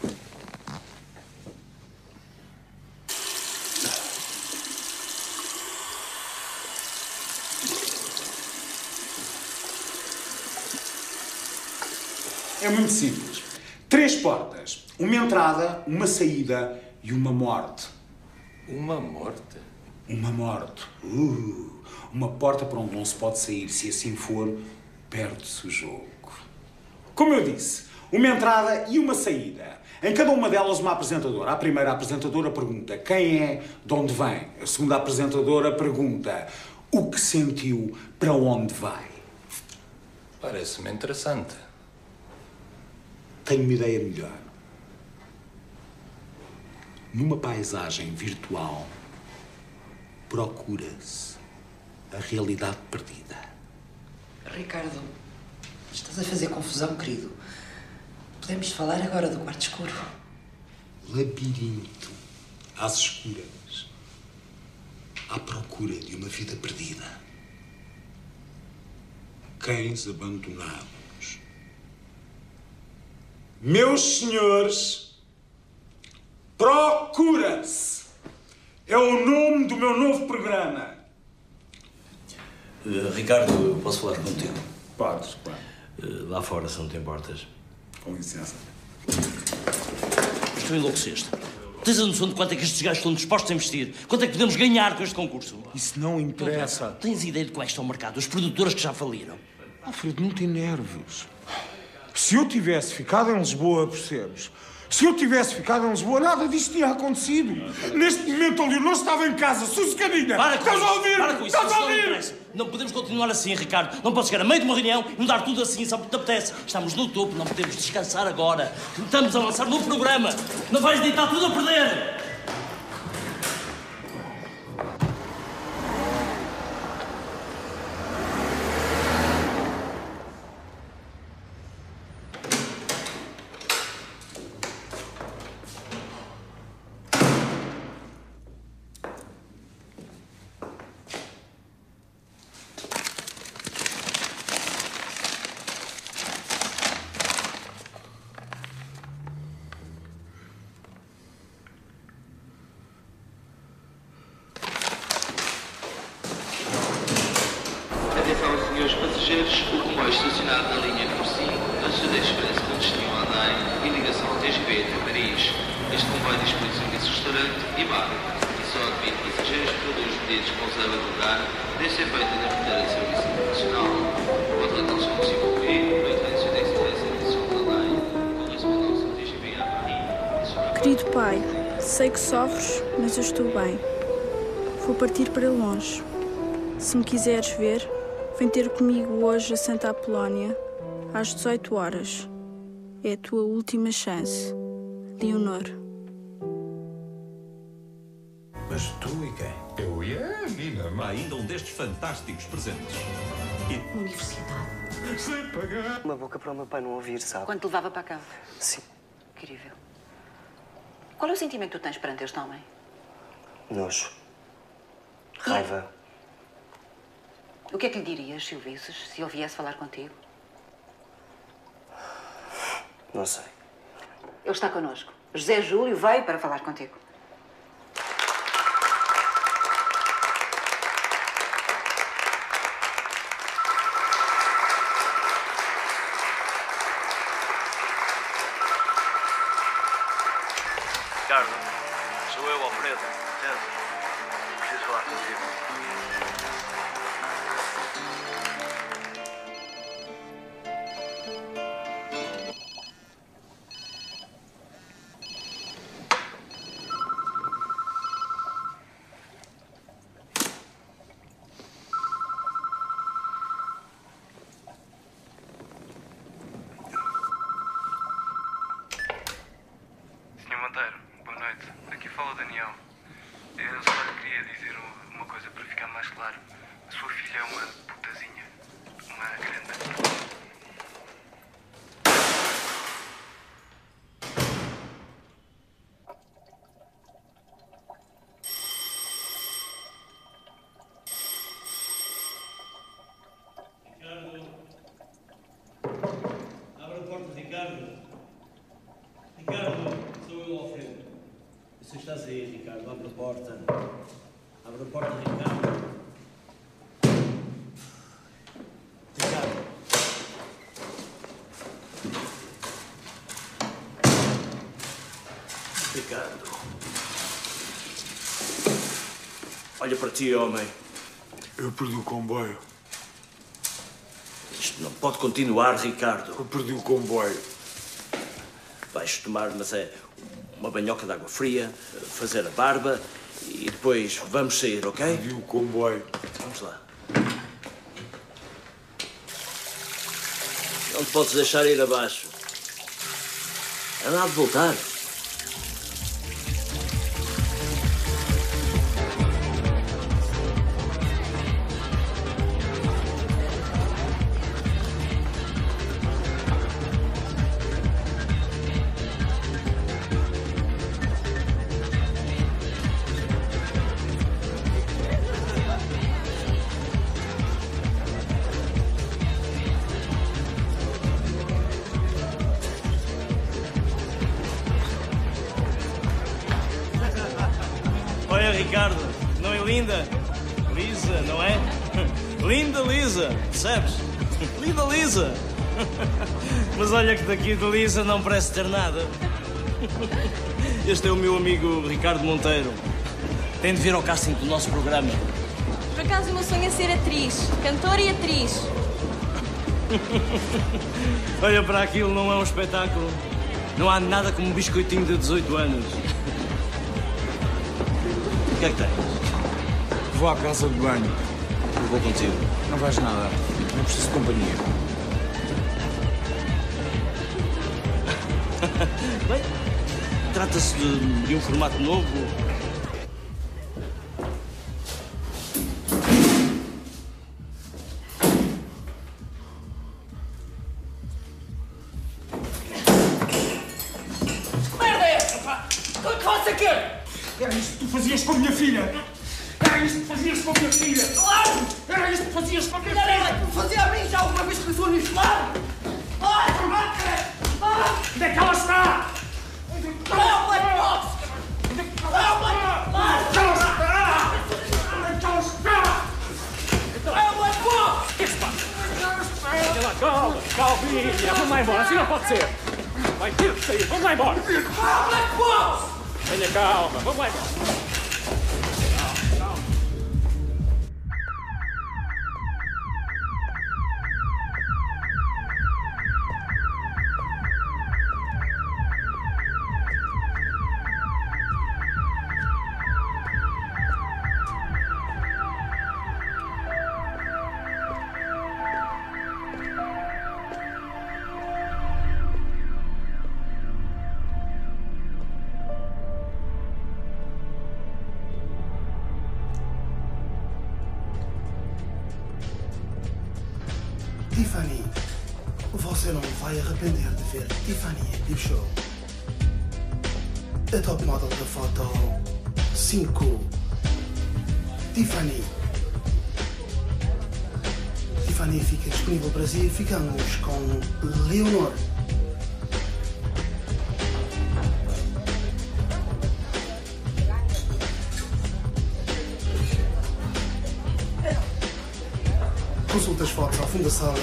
É muito simples. Três portas. Uma entrada, uma saída e uma morte. Uma morte? Uma morte. Uh, uma porta para onde não se pode sair. Se assim for, perde-se o jogo. Como eu disse, uma entrada e uma saída. Em cada uma delas, uma apresentadora. A primeira apresentadora pergunta quem é, de onde vem. A segunda apresentadora pergunta o que sentiu, para onde vai. Parece-me interessante. Tenho uma ideia melhor. Numa paisagem virtual, procura-se a realidade perdida. Ricardo, estás a fazer confusão, querido. Podemos falar agora do quarto escuro. Labirinto, às escuras, à procura de uma vida perdida. Cães abandonados. Meus senhores, procura-se. É o nome do meu novo programa. Uh, Ricardo, posso falar contigo? Podes, pá. Uh, lá fora, se não te importas. Com licença. Tu enlouqueceste. Tens a noção de quanto é que estes gajos estão dispostos a investir? Quanto é que podemos ganhar com este concurso? Isso não interessa. Tens ideia de como é que está o mercado? As produtoras que já faliram. Alfredo, não tem nervos. Se eu tivesse ficado em Lisboa, percebes? Se eu tivesse ficado em Lisboa, nada disto tinha acontecido. Neste momento, ali, eu não estava em casa, sossegadinha. Para com Estás isso, a ouvir? para com isso, Estás a isso não ouvir? interessa. Não podemos continuar assim, Ricardo. Não podes chegar a meio de uma reunião e mudar tudo assim, só porque te apetece. Estamos no topo, não podemos descansar agora. Estamos a avançar no programa. Não vais deitar tudo a perder. Atenção, senhores passageiros, o comboio estacionado na linha número cinco, na Cidade Express com destino a Além, em ligação ao T G V até Paris. Este comboio dispõe de serviço de restaurante e bar, e só admite passageiros pelos medidas com reserva de lugar, deve ser feita na carteira de serviço internacional. Pode relatar-se com cinco B, noite de Express em ligação a Além, correspondência ao T G V a Paris. Querido pai, sei que sofres, mas eu estou bem. Vou partir para longe. Se me quiseres ver, vem ter comigo hoje a Santa Apolónia, às dezoito horas. É a tua última chance. Leonor. Mas tu e quem? Eu e a Nina. Há ainda um destes fantásticos presentes. E... Universidade. Sem pagar. Uma boca para o meu pai não ouvir, sabe? Quando te levava para cá? Sim. Incrível. Qual é o sentimento que tu tens perante este homem? Nojo. Raiva. O que é que lhe dirias se o visses, se ele viesse falar contigo? Não sei. Ele está connosco. José Júlio veio para falar contigo. Ricardo, sou eu, Alfredo. Entende? Preciso falar contigo. senhor Monteiro, boa noite. Aqui fala o Daniel. Eu só lhe queria dizer uma coisa para ficar mais claro. A sua filha é uma putazinha. Uma grande. Abre a porta, Ricardo. Ricardo, sou eu, Alfredo. Você estás aí, Ricardo. Abre a porta. Abre a porta, Ricardo. Ricardo. Ricardo. Olha para ti, homem. Eu perdi o comboio. Isto não pode continuar, Ricardo. Eu perdi o comboio. Vais tomar, mas é uma banhoca de água fria, fazer a barba e depois vamos sair, ok? Perdi o comboio. Vamos lá. Não te podes deixar ir abaixo. É nada de voltar. Olha, Ricardo, não é linda? Lisa, não é? Linda Lisa, percebes? Linda Lisa. Mas olha que daqui de Lisa não parece ter nada. Este é o meu amigo Ricardo Monteiro. Tem de vir ao casting do nosso programa. Por acaso o meu sonho é ser atriz, cantora e atriz. Olha para aquilo, não é um espetáculo. Não há nada como um biscoitinho de dezoito anos. O que é que tens? Vou à casa de banho. Eu vou contigo. Não vais nada. Não preciso de companhia. Bem, trata-se de, de um formato novo. Merda é essa, pá? O que você quer? Era isto que tu fazias com a minha filha. Era isto que fazias com a minha filha. Claro! Era isto que fazias com a minha filha. Era isto que fazia a mim já alguma vez que me sou nisto. Claro! Onde é que ela está? Qual é o Black Box? Qual é o Black Box? Onde é que ela está? Onde é que ela está? Qual é o Black Box? O que é que se passa? Olha lá, calma, calminha. Vamos lá embora, assim não pode ser. Vai ter que sair, vamos lá embora. Qual é o Black Box? Tenha calma, vamos lá embora. Tiffany, você não vai arrepender de ver Tiffany Peep Show. A top model da foto cinco. Tiffany. Tiffany fica disponível para si. Ficamos com Leonor. Consulta as fotos ao fundo da sala.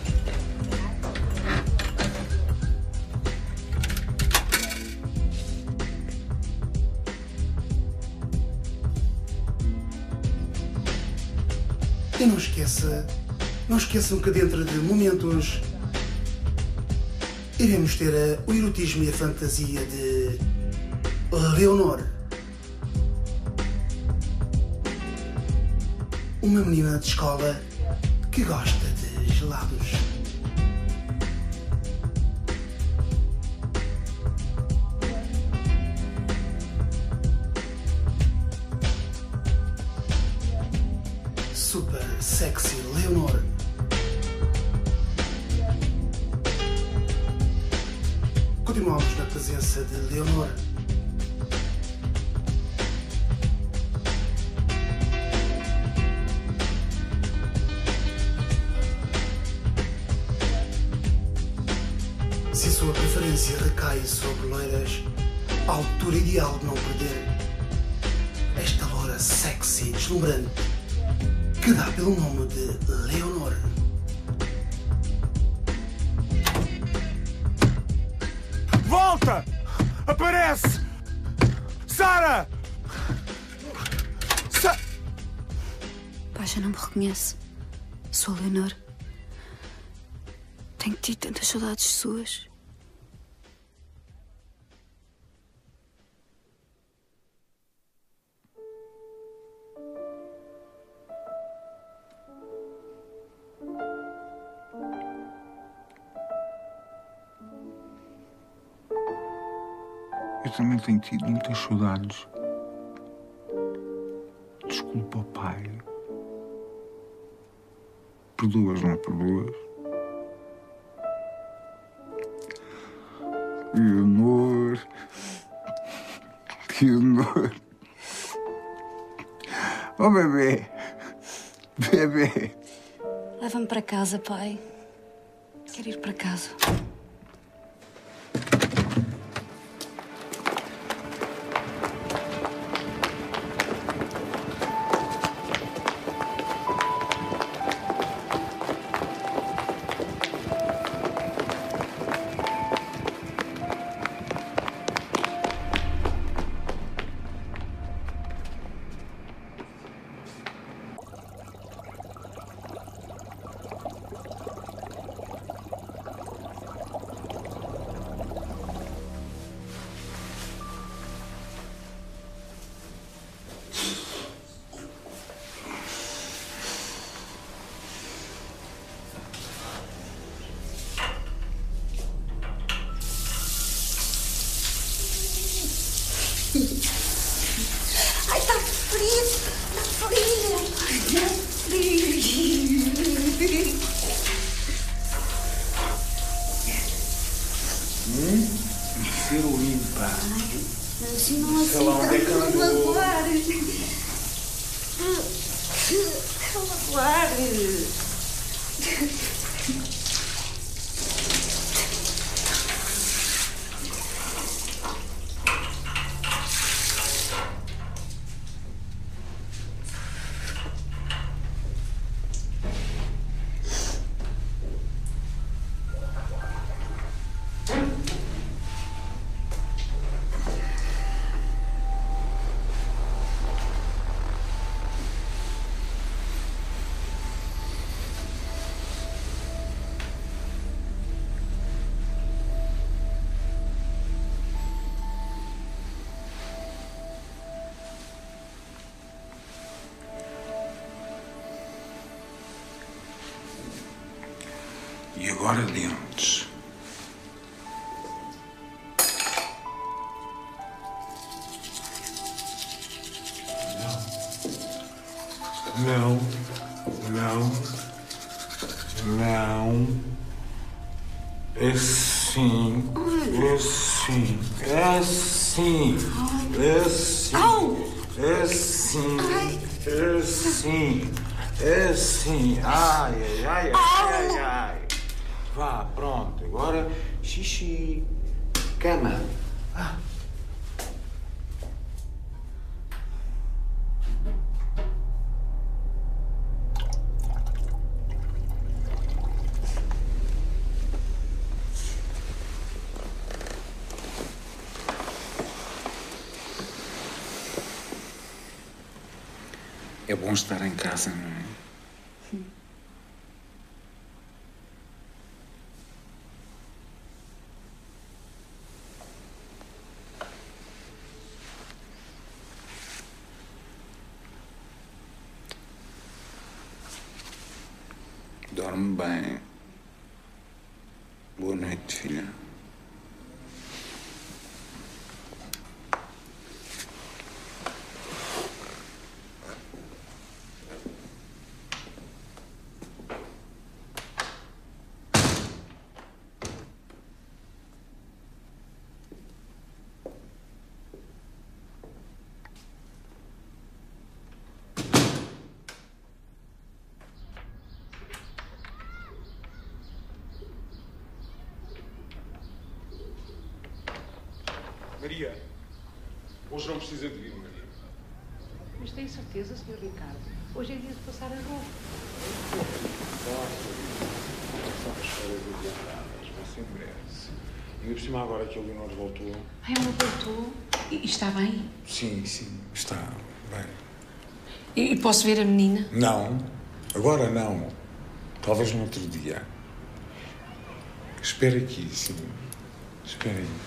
E não esqueça, não esqueçam que dentro de momentos iremos ter a, o erotismo e a fantasia de Leonor. Uma menina de escola que gosta de gelados. Super sexy Leonor. Continuamos na presença de Leonor. Se a sua preferência recai sobre loiras, a altura ideal de não perder esta loura sexy, deslumbrante, que dá pelo nome de Leonor. Volta! Aparece! Sara! Sa Pai, já não me reconhece. Sou a Leonor. Tenho tido tantas saudades suas. Eu também tenho tido muitas saudades. Desculpa, pai. Perdoas, não perdoas? Leonor. Leonor. Oh, bebê. Bebê. Leva-me para casa, pai. Quero ir para casa. frio, frio, frio. Hum? Cheiro limpa. Assim não sei lá onde é que andou. magoar. Magoar. E agora dentes. Não. Não. Não. É sim. É sim. É sim. É sim. É sim. É sim. É sim. Ai, ai, ai, ai, ai, ai. Vá, pronto. Agora, xixi. Cama. Ah. É bom estar em casa, não é? Dorme bem. Boa noite, filha. Maria, hoje não precisa de vir, Maria. Mas tem certeza, senhor Ricardo? Hoje é dia de passar a roupa. São histórias adiantadas, você merece. E por cima agora que o Leonor voltou. Ai, ela voltou? E, e está bem? Sim, sim, está bem. E, e posso ver a menina? Não, agora não. Talvez no outro dia. Espera aqui, sim. Espera aí.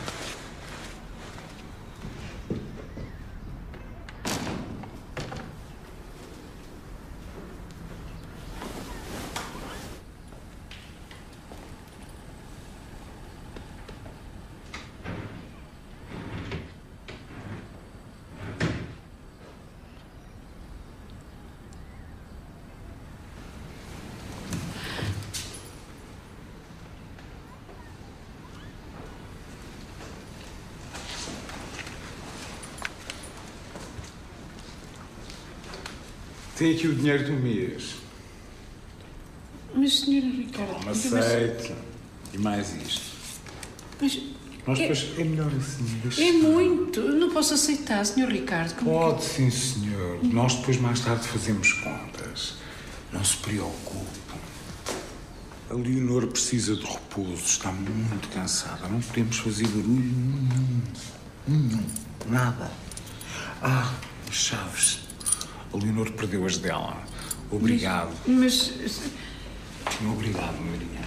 Tem aqui o dinheiro do mês. Mas, senhora Ricardo... Toma aceite. E mais isto. Mas... Mas é, depois é melhor assim. Deixa é muito. Eu não posso aceitar, senhor Ricardo. Como Pode, que... sim, senhor. Nós depois, mais tarde, fazemos contas. Não se preocupe. A Leonor precisa de repouso. Está muito cansada. Não podemos fazer barulho nenhum. Nenhum. Nada. Ah, as chaves. A Leonor perdeu as dela. Obrigado. Mas... mas... Obrigado, Maria.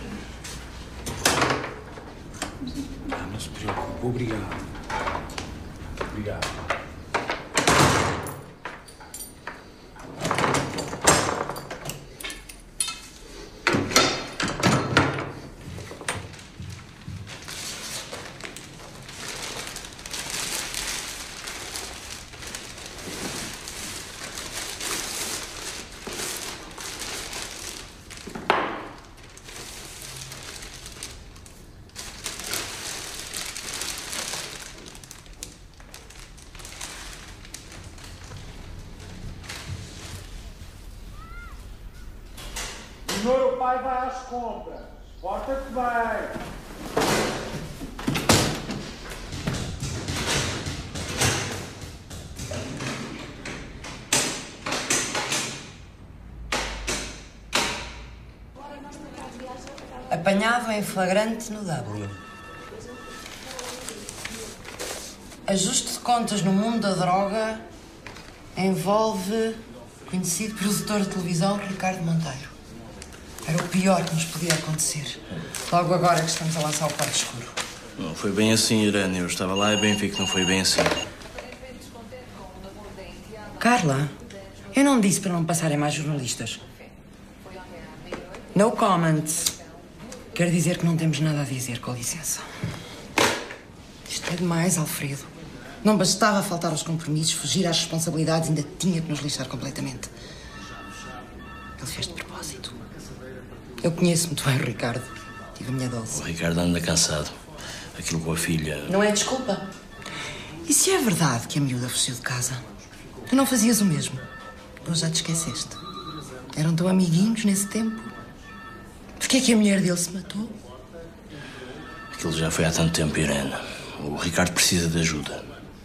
Ah, não se preocupe. Obrigado. Obrigado. Leonor, o pai vai às compras. Porta-te bem. Apanhado em flagrante no W. Ajuste de contas no mundo da droga envolve o conhecido produtor de televisão Ricardo Monteiro. Era o pior que nos podia acontecer. Logo agora que estamos a lançar o quarto escuro. Não foi bem assim, Irene. Eu estava lá e bem vi que não foi bem assim. Carla, eu não disse para não passarem mais jornalistas. No comment. Quer dizer que não temos nada a dizer, com licença. Isto é demais, Alfredo. Não bastava faltar aos compromissos, fugir às responsabilidades, ainda tinha que nos lixar completamente. Ele fez de propósito. Eu conheço muito bem o Ricardo. Tive a minha dose. O Ricardo anda cansado. Aquilo com a filha... Não é desculpa. E se é verdade que a miúda fugiu de casa? Tu não fazias o mesmo? Ou já te esqueceste? Eram tão amiguinhos nesse tempo? Porquê é que a mulher dele se matou? Aquilo já foi há tanto tempo, Irene. O Ricardo precisa de ajuda.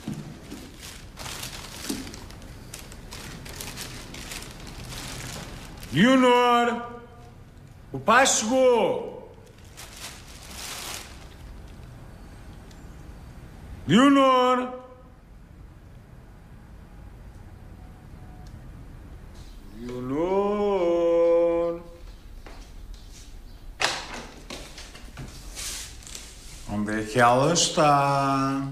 Leonor! O pai chegou! Leonor! Leonor! Onde é que ela está?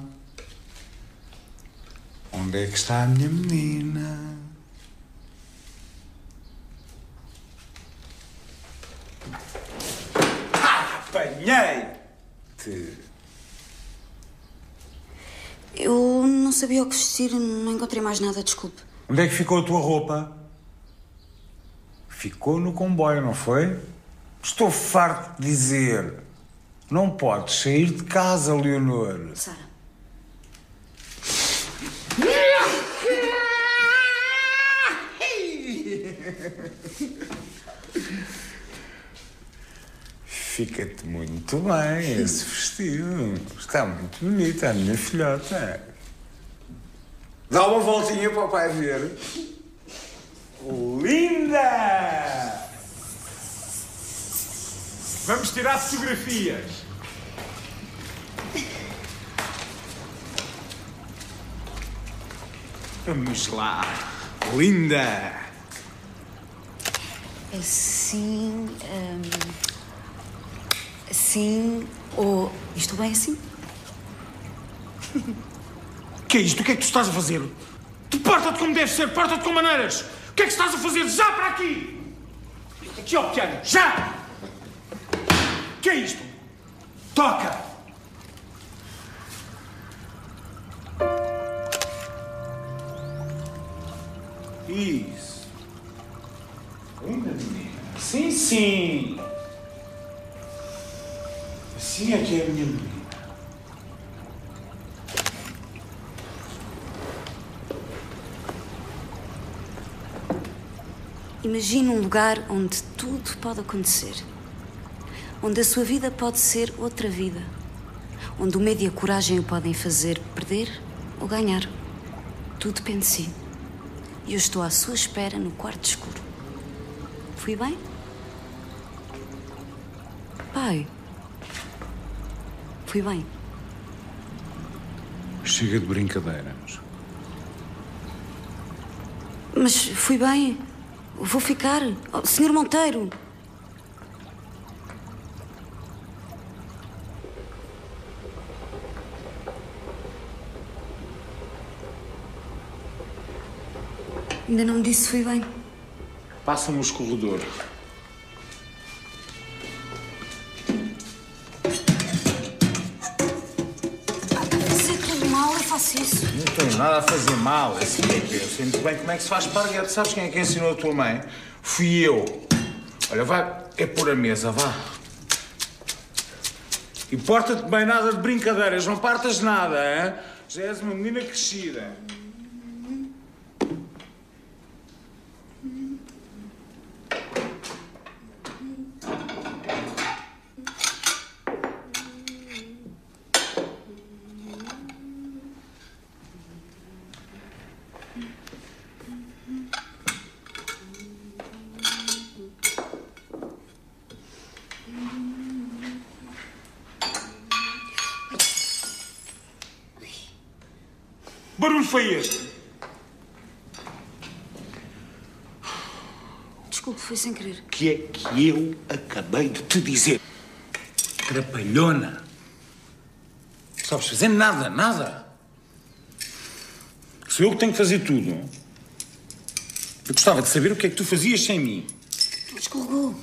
Onde é que está a minha menina? Ah, apanhei-te! Eu não sabia o que vestir, não encontrei mais nada, desculpe. Onde é que ficou a tua roupa? Ficou no comboio, não foi? Estou farto de dizer. Não podes sair de casa, Leonor. Sara. Fica-te muito bem esse vestido. Está muito bonita, a minha filhota. Dá uma voltinha para o pai ver. Linda! Vamos tirar fotografias. Vamos lá. Linda! Assim... hum, assim... ou... Estou bem assim? O que é isto? O que é que tu estás a fazer? Tu porta-te como deve ser, porta-te com maneiras. O que é que estás a fazer? Já para aqui! Aqui ao piano, já! O que é isto? Toca! Isso. Linda menina. Sim, sim. Assim é que é a minha menina. Imagine um lugar onde tudo pode acontecer. Onde a sua vida pode ser outra vida. Onde o medo e a coragem o podem fazer perder ou ganhar. Tudo depende de si. E eu estou à sua espera no quarto escuro. Fui bem? Pai. Fui bem. Chega de brincadeiras. Mas fui bem. Vou ficar. Oh, senhor Monteiro. Ainda não me disse se fui bem. Passa-me o escorredor. Fazer tudo mal, eu faço isso. Não tenho nada a fazer mal, assim é que eu sei muito bem como é que se faz esparguete. Sabes quem é que ensinou a tua mãe? Fui eu. Olha, vai, é pôr a mesa, vá. E porta-te bem, nada de brincadeiras, não partas nada, hein? Já és uma menina crescida. Barulho foi este? Desculpe, foi sem querer. O que é que eu acabei de te dizer? Trapalhona. Não sabes fazer nada, nada. Sou eu que tenho que fazer tudo. Eu gostava de saber o que é que tu fazias sem mim. Descolgou.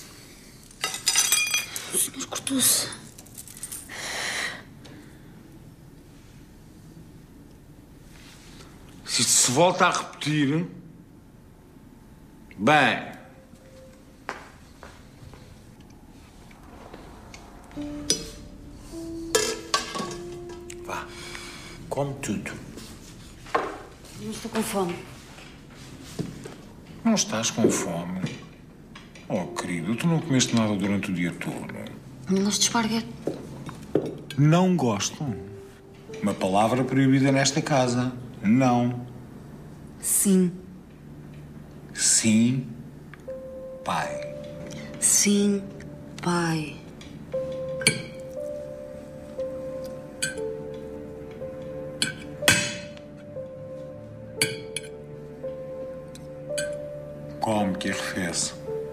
O senhor cortou-se. Se isto se volta a repetir... Bem... Vá. Come tudo. Não estou com fome. Não estás com fome? Oh, querido, tu não comeste nada durante o dia todo. Não gosto de esparguete. Não gosto. Uma palavra proibida nesta casa. Não. Sim. Sim, pai. Sim, pai. Come que arrefece.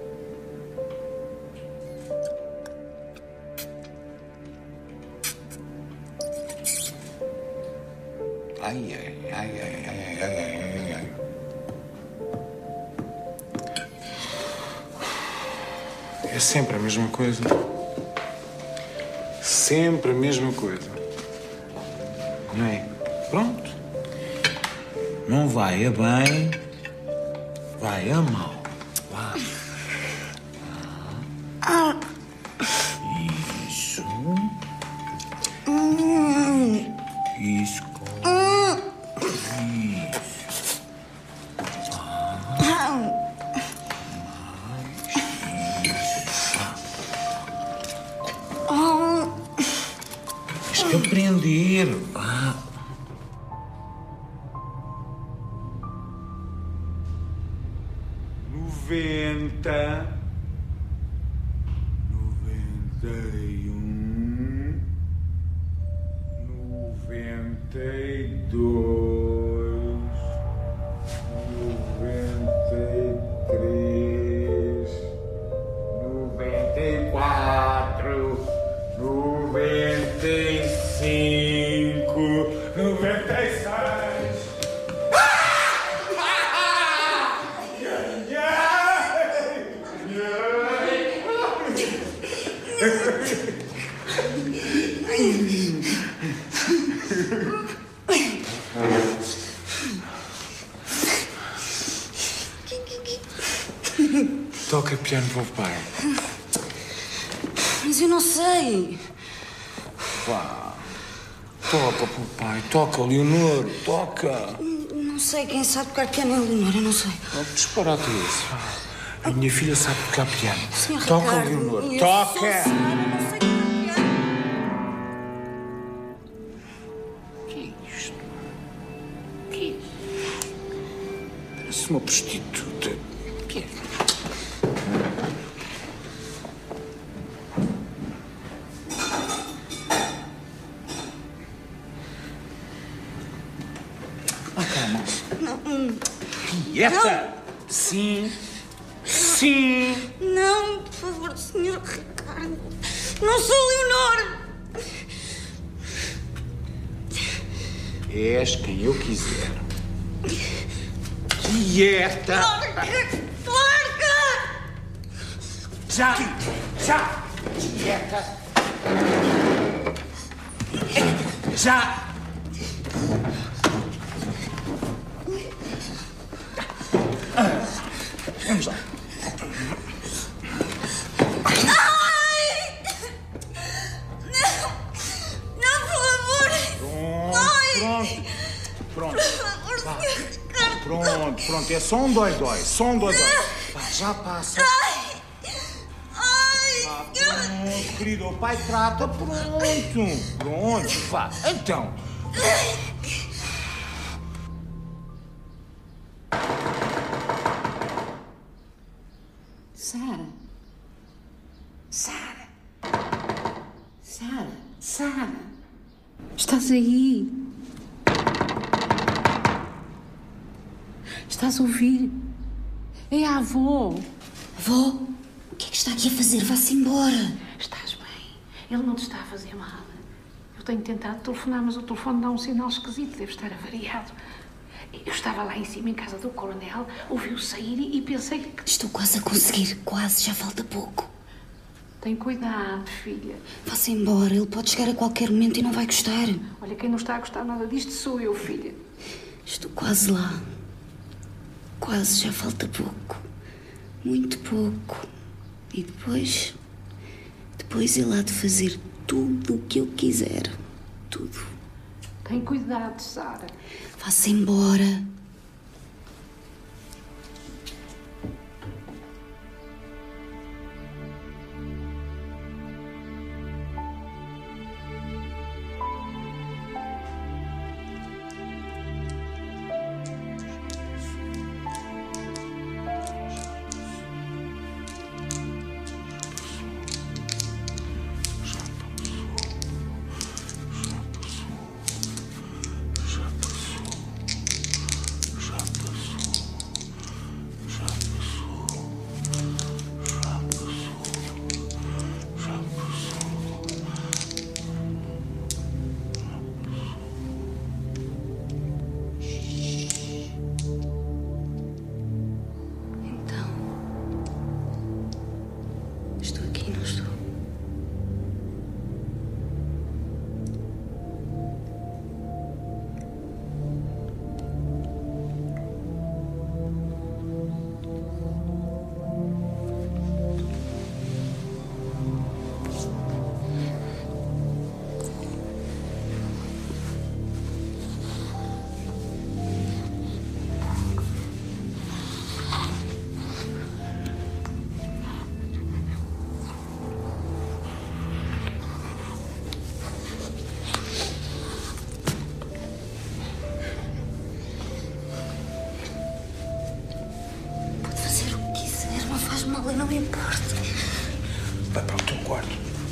Ai, ai, ai, ai, ai, ai, ai, ai. É sempre a mesma coisa. Sempre a mesma coisa. Não é? Pronto. Não vai a bem, vai a mal. Vá. Ah. Isso. Hum. Isso. Hum. Isso. Tens que aprender. Ah. Noventa. Noventa e um. Noventa e dois. Noventa e três. Noventa e quatro. Noventa e cinco. Noventa e seis. Toca piano para o pai. Mas eu não sei. Vá. Toca para o pai. Toca, Leonor. Toca. Não sei quem sabe tocar piano é a Leonor, eu não sei. Não te disparate isso. A minha filha sabe tocar piano. Senhor Toca, Ricardo, Leonor. eu Toca. sou Sara, não sei tocar piano. O que é isto? O que é isto? Parece uma prostituta. O que é? Quieta! Sim. Sim. Não, por favor, senhor Ricardo. Não sou Leonor. És quem eu quiser. Quieta! Larga! Larga! Já! Já! Quieta! Já! Vamos lá. Ai! Não! Não, por favor! Ai! Pronto, pronto. Por favor, Vá. senhor Ricardo! Pronto, pronto. É só um dói-dói. Só um dói-dói. Vá, já passa. Ai! Ai! Vá, pronto, querido. O pai trata. Pronto. Pronto, vá. Então. Sara. Sara. Sara. Sara. Estás aí? Estás a ouvir? É a avó. Avó, o que é que está aqui a fazer? Vá-se embora. Estás bem. Ele não te está a fazer mal. Eu tenho tentado telefonar, mas o telefone dá um sinal esquisito. Deve estar avariado. Eu estava lá em cima, em casa do coronel, ouvi-o sair e pensei que... Estou quase a conseguir. Quase. Já falta pouco. Tem cuidado, filha. Vá-se embora. Ele pode chegar a qualquer momento e não vai gostar. Olha, quem não está a gostar nada disto sou eu, filha. Estou quase lá. Quase. Já falta pouco. Muito pouco. E depois... Depois ele há de fazer tudo o que eu quiser. Tudo. Tem cuidado, Sara. Vá-se embora. Não me importa. Vai para o teu quarto.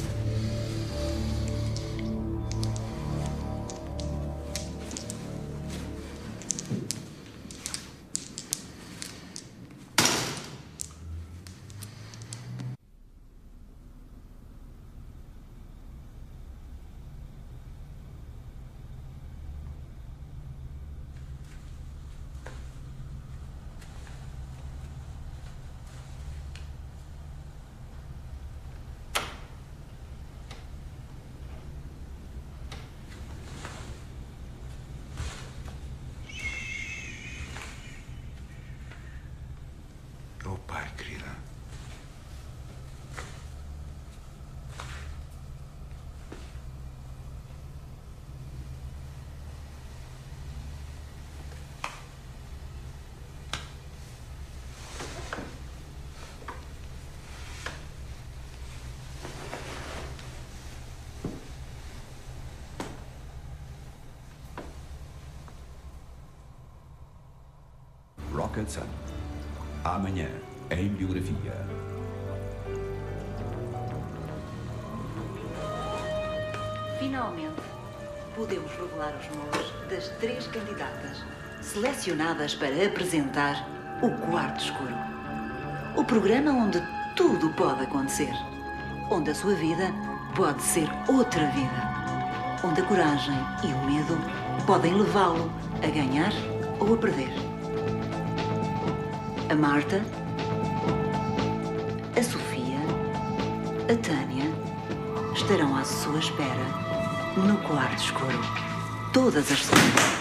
Oh, pai, querida. Rocket Sun. Amanhã, em biografia. Finalmente, podemos revelar os nomes das três candidatas selecionadas para apresentar o Quarto Escuro. O programa onde tudo pode acontecer. Onde a sua vida pode ser outra vida. Onde a coragem e o medo podem levá-lo a ganhar ou a perder. A Marta, a Sofia, a Tânia estarão à sua espera no Quarto Escuro. Todas as semanas.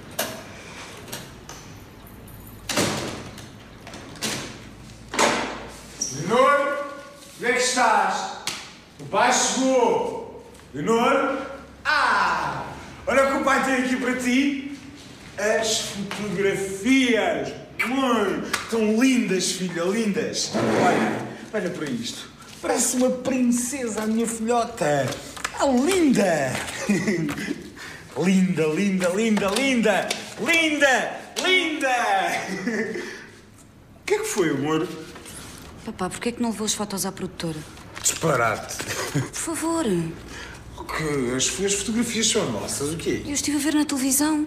Leonor, onde é que estás? O pai chegou. Leonor? Ah! Olha o que o pai tem aqui para ti. As fotografias. Mãe, tão lindas, filha, lindas. Olha, olha para isto. Parece uma princesa, a minha filhota. Ah, linda! Linda, linda, linda, linda! Linda! Linda! O que é que foi, amor? Papá, porquê é que não levou as fotos à produtora? Disparate. Por favor. O quê? As, as fotografias são nossas, o quê? Eu estive a ver na televisão.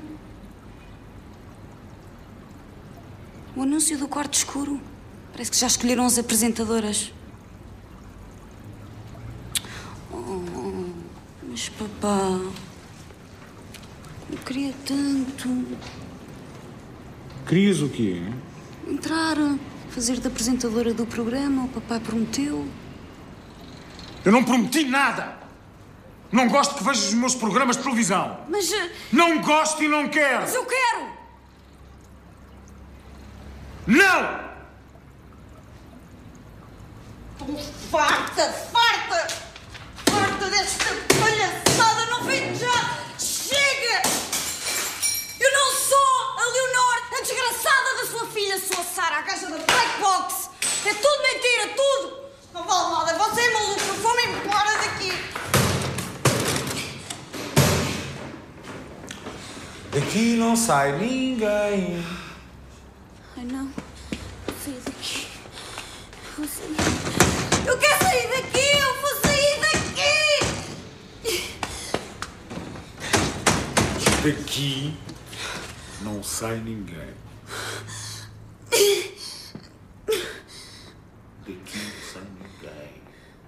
O anúncio do quarto escuro. Parece que já escolheram as apresentadoras. Oh, mas papá... Eu queria tanto... Querias o quê? Entrar, fazer de apresentadora do programa. O papai prometeu. Eu não prometi nada! Não gosto que vejas os meus programas de televisão. Mas... Não gosto e não quero! Mas eu quero! Não! Estou farta, farta! Farta desta palhaçada, não vem já! Chega! Eu não sou a Leonor, a desgraçada da sua filha, sua Sara, a caixa da Black Box! É tudo mentira, tudo! Não vale nada, você é maluco, vou-me embora daqui! Daqui não sai ninguém. Ai, não. Vou sair daqui. Vou sair. Eu quero sair daqui! Eu vou sair daqui! Daqui não sai ninguém. Daqui não sai ninguém.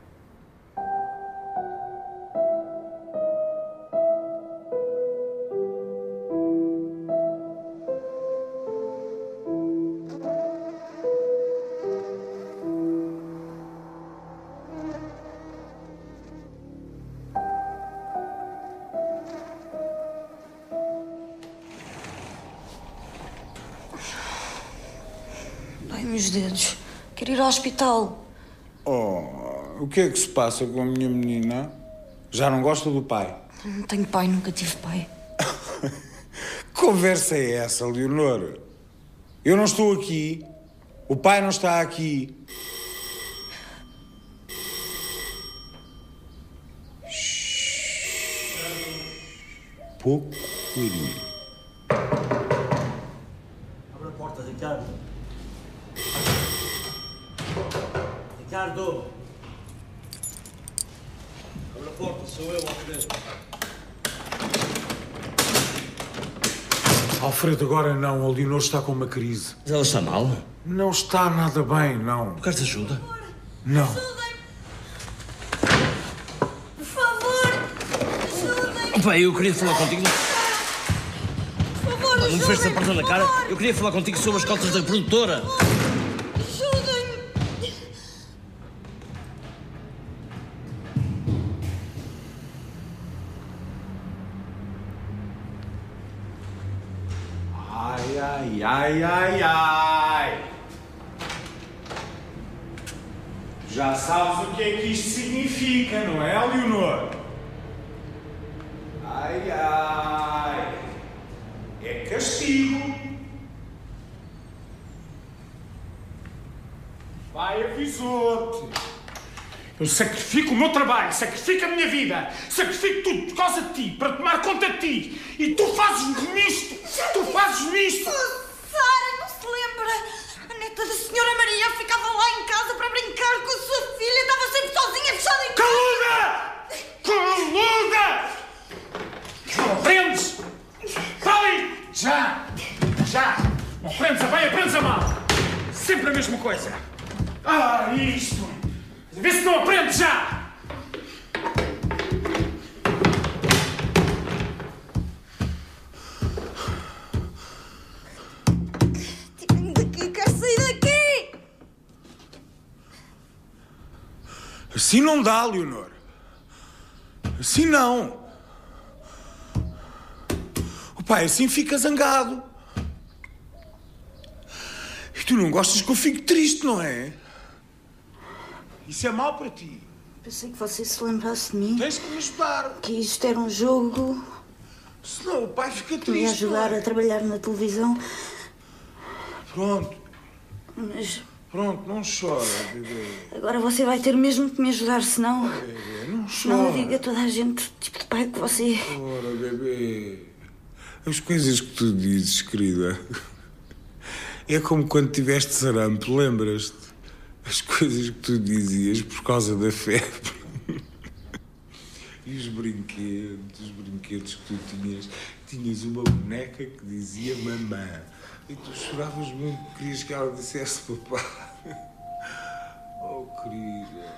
Dói-me os dedos. Quero ir ao hospital. Oh, o que é que se passa com a minha menina? Já não gosta do pai? Não tenho pai, nunca tive pai. Que conversa é essa, Leonor? Eu não estou aqui. O pai não está aqui. Pouco carinho. Abre a porta, Ricardo. Ricardo! Abre a porta, sou eu, Alfredo. Alfredo, agora não. A Leonor está com uma crise. Mas ela está mal? Não está nada bem, não. Queres ajuda? Não. Por favor! Ajudem! Pai, eu queria falar contigo. Por favor, Não me fez essa ajudem! porta na cara. Eu queria falar contigo sobre as cotas da produtora. Ajudem! Ai, ai, ai, ai, ai. Já sabes o que é que isto significa, não é, Leonor? Ai, ai. É castigo. Pai avisou-te. Eu sacrifico o meu trabalho, sacrifico a minha vida, sacrifico tudo por causa de ti, para tomar conta de ti. E tu fazes-me isto! Tu fazes-me isto! Oh, Sara, não se lembra? A neta da senhora Maria ficava lá em casa para brincar com a sua filha, estava sempre sozinha, fechada em casa. Caluda! Caluda! Não aprendes? Vai! Já! Já! Não aprendes a bem, aprendes a mal! Sempre a mesma coisa! Ah, isto! Vê se não aprendes já! Tirem-me daqui, quero sair daqui! Assim não dá, Leonor. Assim não. O pai assim fica zangado. E tu não gostas que eu fique triste, não é? Isso é mau para ti. Pensei que você se lembrasse de mim. Tens que me ajudar. Que isto era um jogo. Senão o pai fica triste. Me ia ajudar a trabalhar na televisão. Pronto. Mas... Pronto, não chora, bebê. Agora você vai ter mesmo que me ajudar, senão... Bebê, não chora. Não diga a toda a gente o tipo de pai que você é. Ora, bebê. As coisas que tu dizes, querida. É como quando tiveste sarampo, lembras-te? as coisas que tu dizias por causa da febre. E os brinquedos, os brinquedos que tu tinhas. Tinhas uma boneca que dizia mamã. E tu choravas muito, querias que ela dissesse papá. Oh, querida.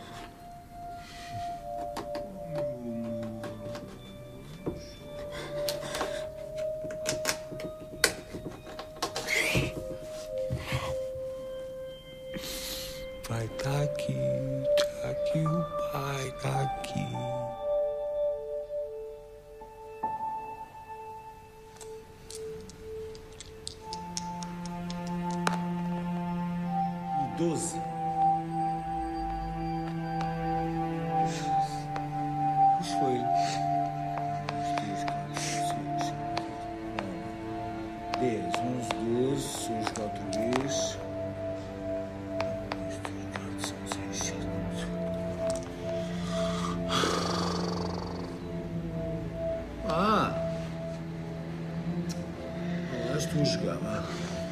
Pai tá aqui, tá aqui, o pai tá aqui. Doze. Pois foi. Três, quatro, cinco, seis, nove, dez, onze, doze, seis, quatro, dez. Ah! Mas tu jogava.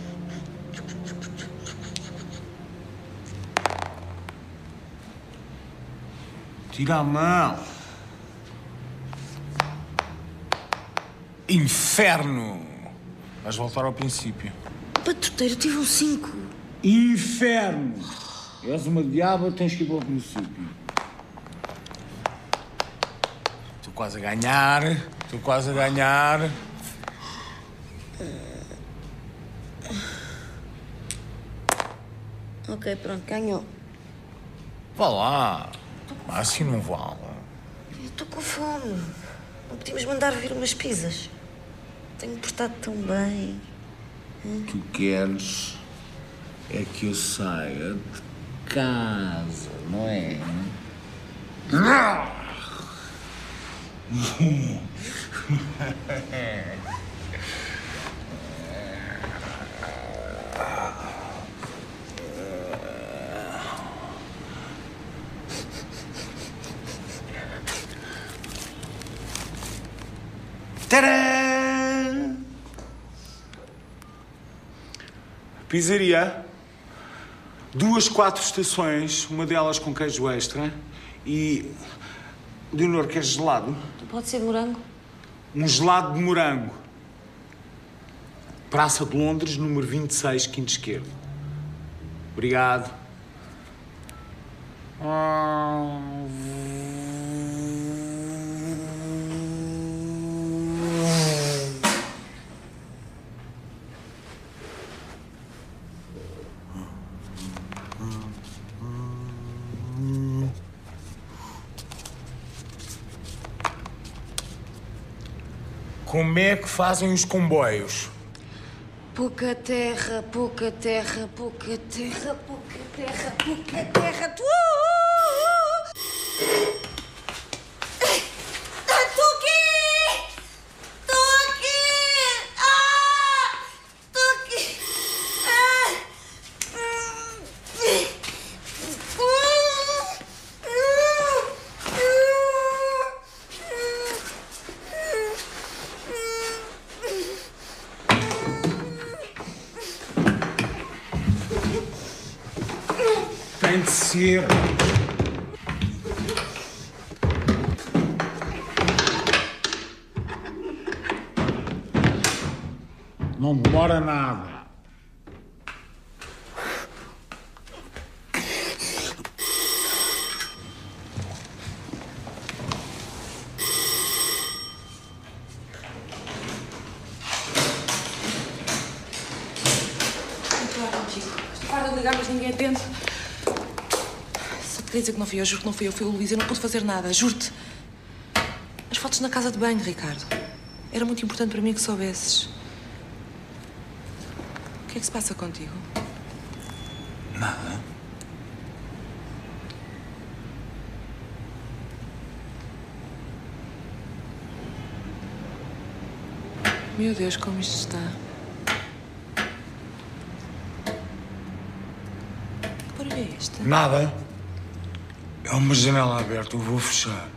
Tira a mão. Inferno! Vais voltar ao princípio. Patroteiro, tive um cinco. Inferno! És uma diaba, tens que ir para o princípio. Estou quase a ganhar. Estou quase a ganhar. Ok, pronto, ganhou. Vá lá. Assim não vale. Eu estou com fome. Não podíamos mandar vir umas pizzas. Tenho portado tão bem. Hum? Tu queres é que eu saia de casa, não é? Tcharam! Pizzaria. Duas, quatro estações, uma delas com queijo extra. E... Leonor, queres gelado? Pode ser morango? Um gelado de morango. Praça de Londres, número vinte e seis, quinto esquerdo. Obrigado. Como é que fazem os comboios? Pouca terra, pouca terra, pouca terra, pouca terra, pouca terra. Tu... Estou aqui! Estou aqui! Ah! Estou aqui! Ah! Tem de ser. Não demora nada. Para de ligar, mas ninguém atende. Só te queria dizer que não fui eu, juro que não fui eu, foi o Luís. Eu não pude fazer nada, juro-te. As fotos na casa de banho, Ricardo. Era muito importante para mim que soubesses. O que é que se passa contigo? Nada. Meu Deus, como isto está. Que barulho é este? Nada. É uma janela aberta, eu vou fechar.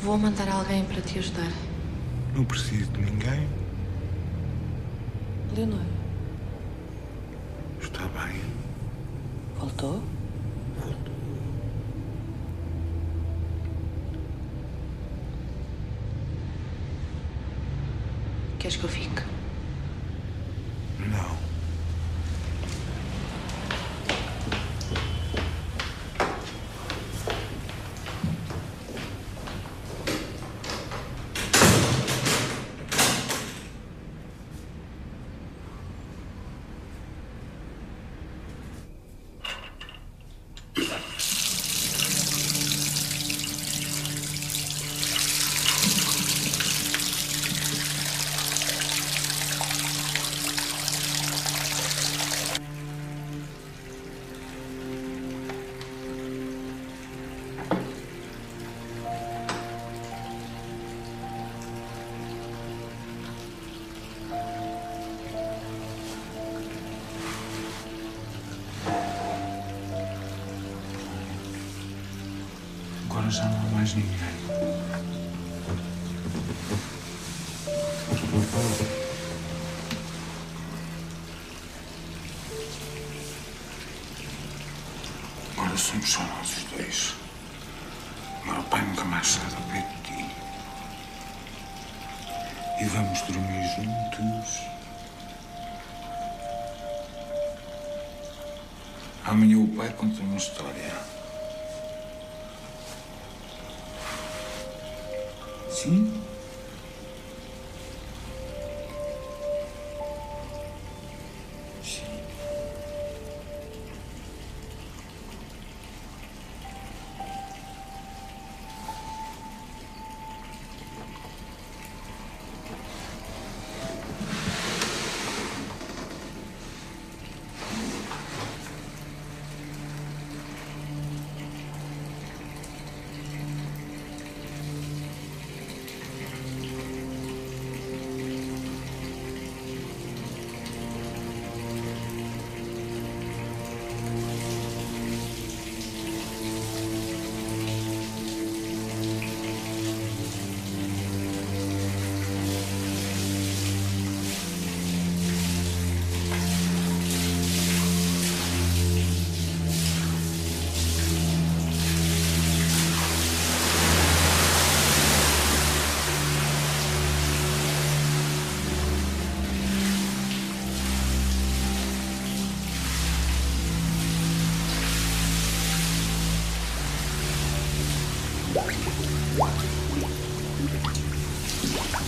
Vou mandar alguém para te ajudar. Não preciso de ninguém. Leonor. Está bem. Voltou? Queres que eu fique? Não. Agora já não há mais ninguém. Agora somos só nós os dois. Agora o pai nunca mais sai do peito de ti. E vamos dormir juntos. Amanhã o pai conta uma história. Sim? Sim.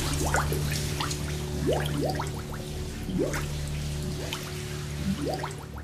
Yeah.